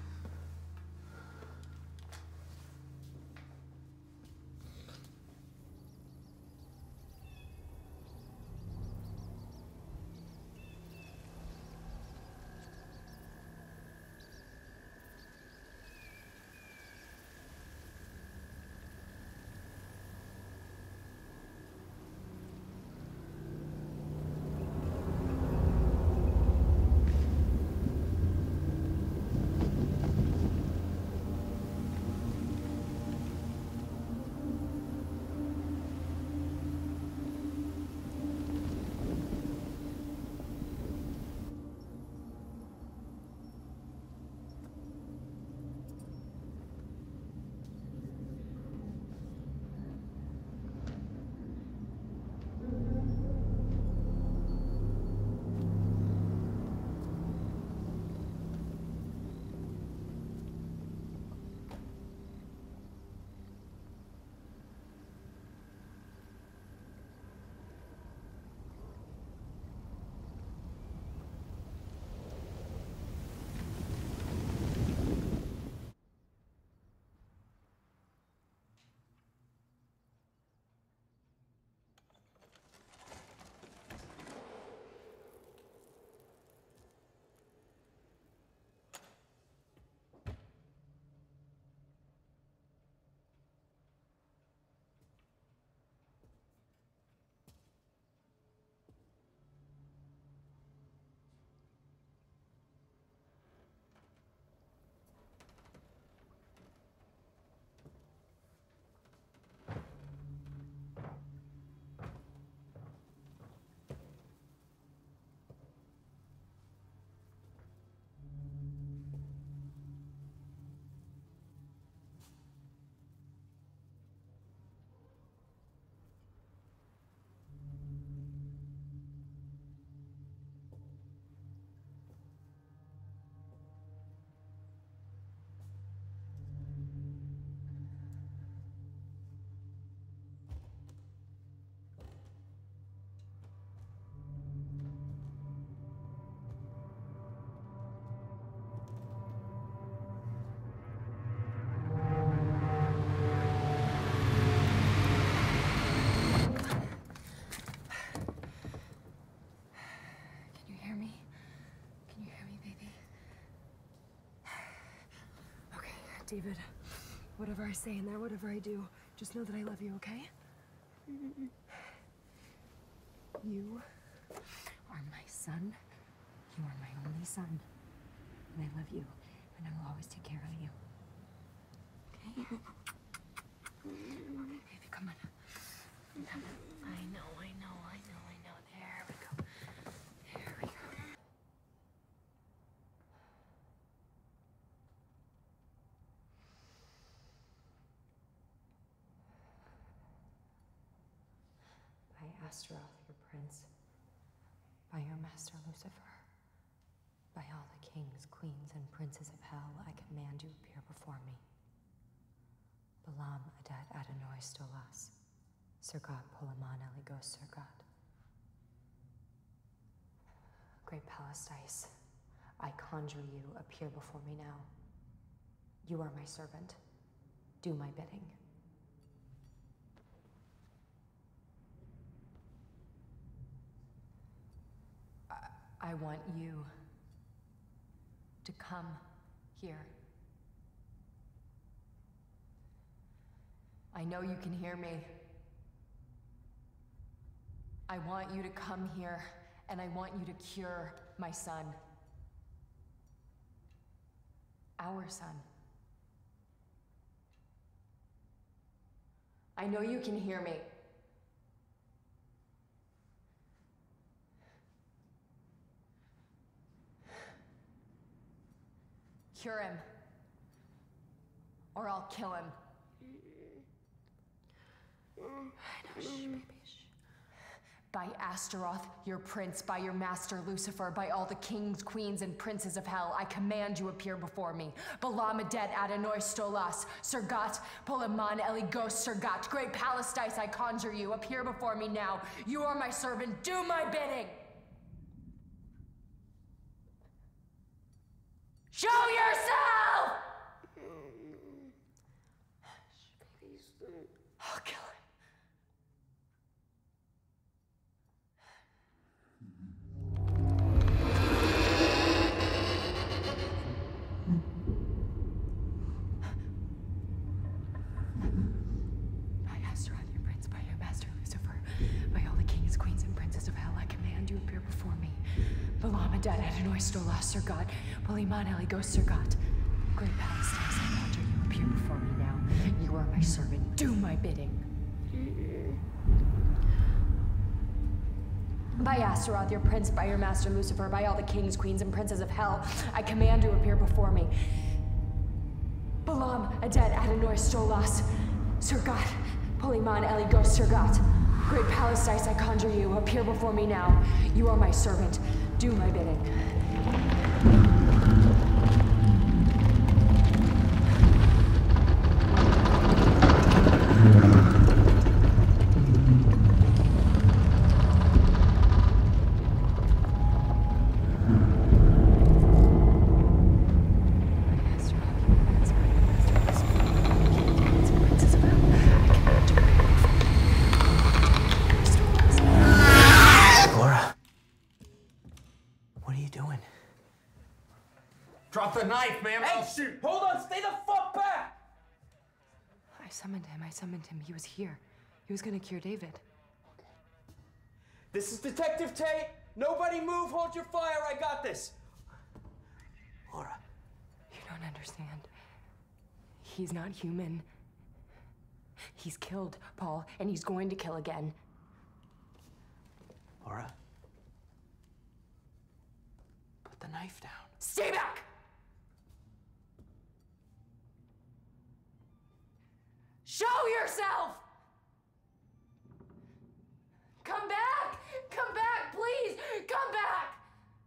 David, whatever I say in there, whatever I do, just know that I love you, okay? You are my son. You are my only son. And I love you. And I will always take care of you. Okay? Baby, come on. Come on. I know, I know, I know, I know. There we go. There we go. By Astaroth, your prince. By your master Lucifer. By all the kings, queens, and princes of hell, I command you appear before me. Balam Adat Adonai Stolas, Sergat Polaman Eligos Sergat. Great Palestice, I conjure you, appear before me now. You are my servant. Do my bidding. I, I want you to come here. I know you can hear me. I want you to come here, and I want you to cure my son. Our son. I know you can hear me. Cure him. Or I'll kill him. I know, shh, baby, shh. By Astaroth, your prince, by your master Lucifer, by all the kings, queens, and princes of hell, I command you appear before me. Balaamadet Adonai Stolas, Sergat, Poleman Eligos Sergat, great Palastice, I conjure you, appear before me now. You are my servant, do my bidding! Show yourself! I'll kill him. By Astaroth, your prince, by your master Lucifer, by all the kings, queens, and princes of hell, I command you appear before me. Balaamadet Adonai Stolas, Sir God, Poleman Eligos Sir God. Great Palastice, I conjure you, appear before me now. You are my servant, do my bidding. By Astaroth, your prince, by your master Lucifer, by all the kings, queens, and princes of hell, I command you appear before me. Balaamadet Adonai Stolas, Sir God, Poleman Eligos Sir God. Great Palastice, I conjure you, appear before me now. You are my servant, do my bidding. Drop the knife, ma'am. Hey, I'll shoot. Hold on, stay the fuck back! I summoned him, I summoned him. He was here. He was gonna cure David. Okay. This is Detective Tate. Nobody move, hold your fire, I got this. Laura. You don't understand. He's not human. He's killed, Paul, and he's going to kill again. Laura. Put the knife down. Stay back! Show yourself! Come back! Come back, please! Come back!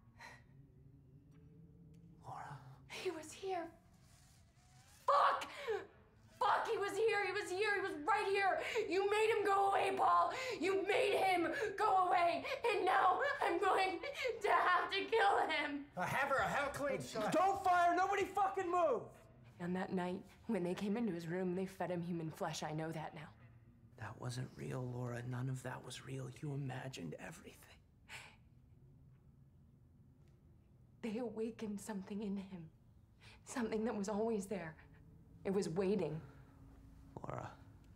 Laura. He was here. Fuck! Fuck, he was here, he was here, he was right here! You made him go away, Paul! You made him go away! And now I'm going to have to kill him! I have her, I have a clean shot. Don't fire, nobody fucking move! And that night, when they came into his room, they fed him human flesh. I know that now. That wasn't real, Laura. None of that was real. You imagined everything. They awakened something in him. Something that was always there. It was waiting. Laura,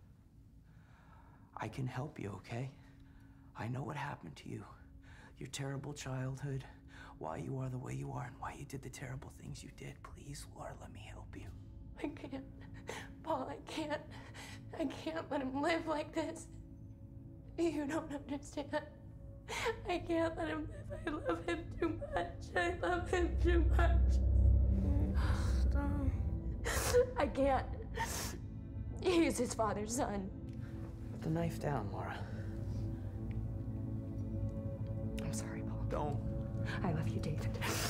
I can help you, okay? I know what happened to you. Your terrible childhood, why you are the way you are, and why you did the terrible things you did. Please, Laura, let me help you. I can't. Paul, I can't. I can't let him live like this. You don't understand. I can't let him live. I love him too much. I love him too much. Stop. I can't. He's his father's son. Put the knife down, Laura. I'm sorry, Paul. Don't. I love you, David.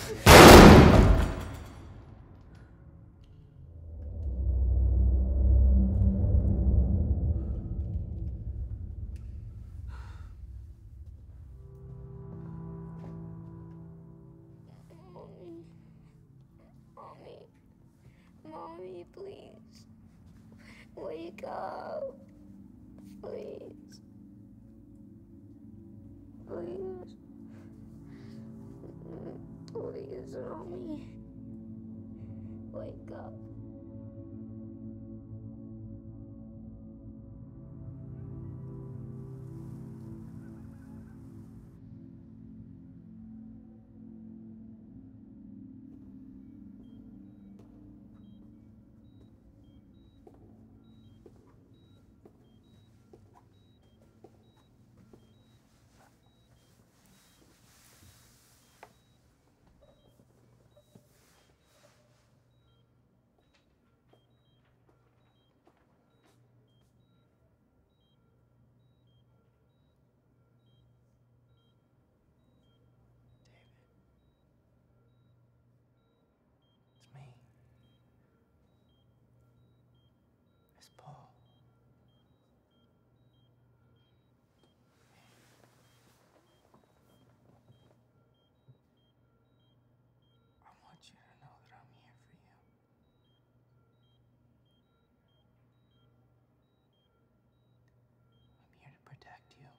Mommy. Mommy, please. Wake up. Please. Please. Please, Mommy. Wake up. Miss Paul. I want you to know that I'm here for you. I'm here to protect you.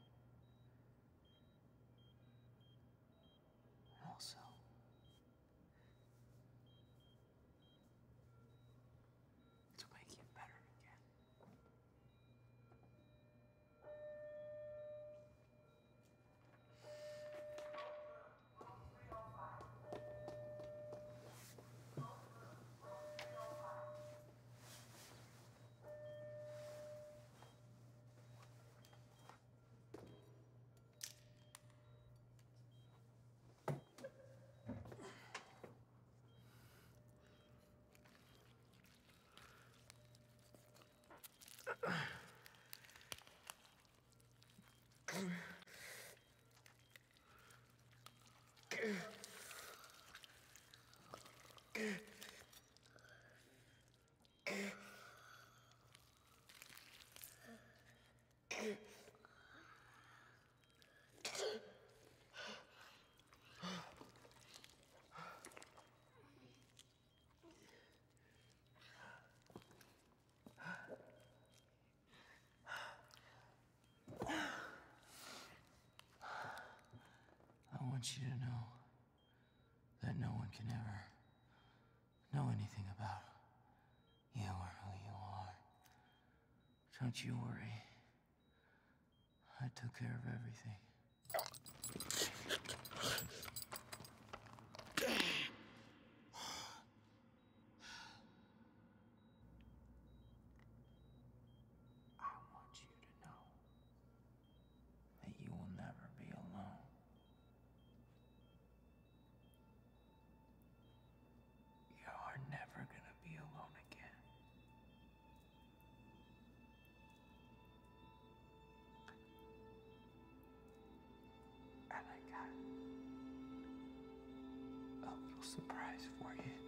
And also, to make you better again. I want you to know that no one can ever know anything about you or who you are. Don't you worry. I took care of everything. I want you to know that you will never be alone. You are never gonna be alone again. And I got a little surprise for you.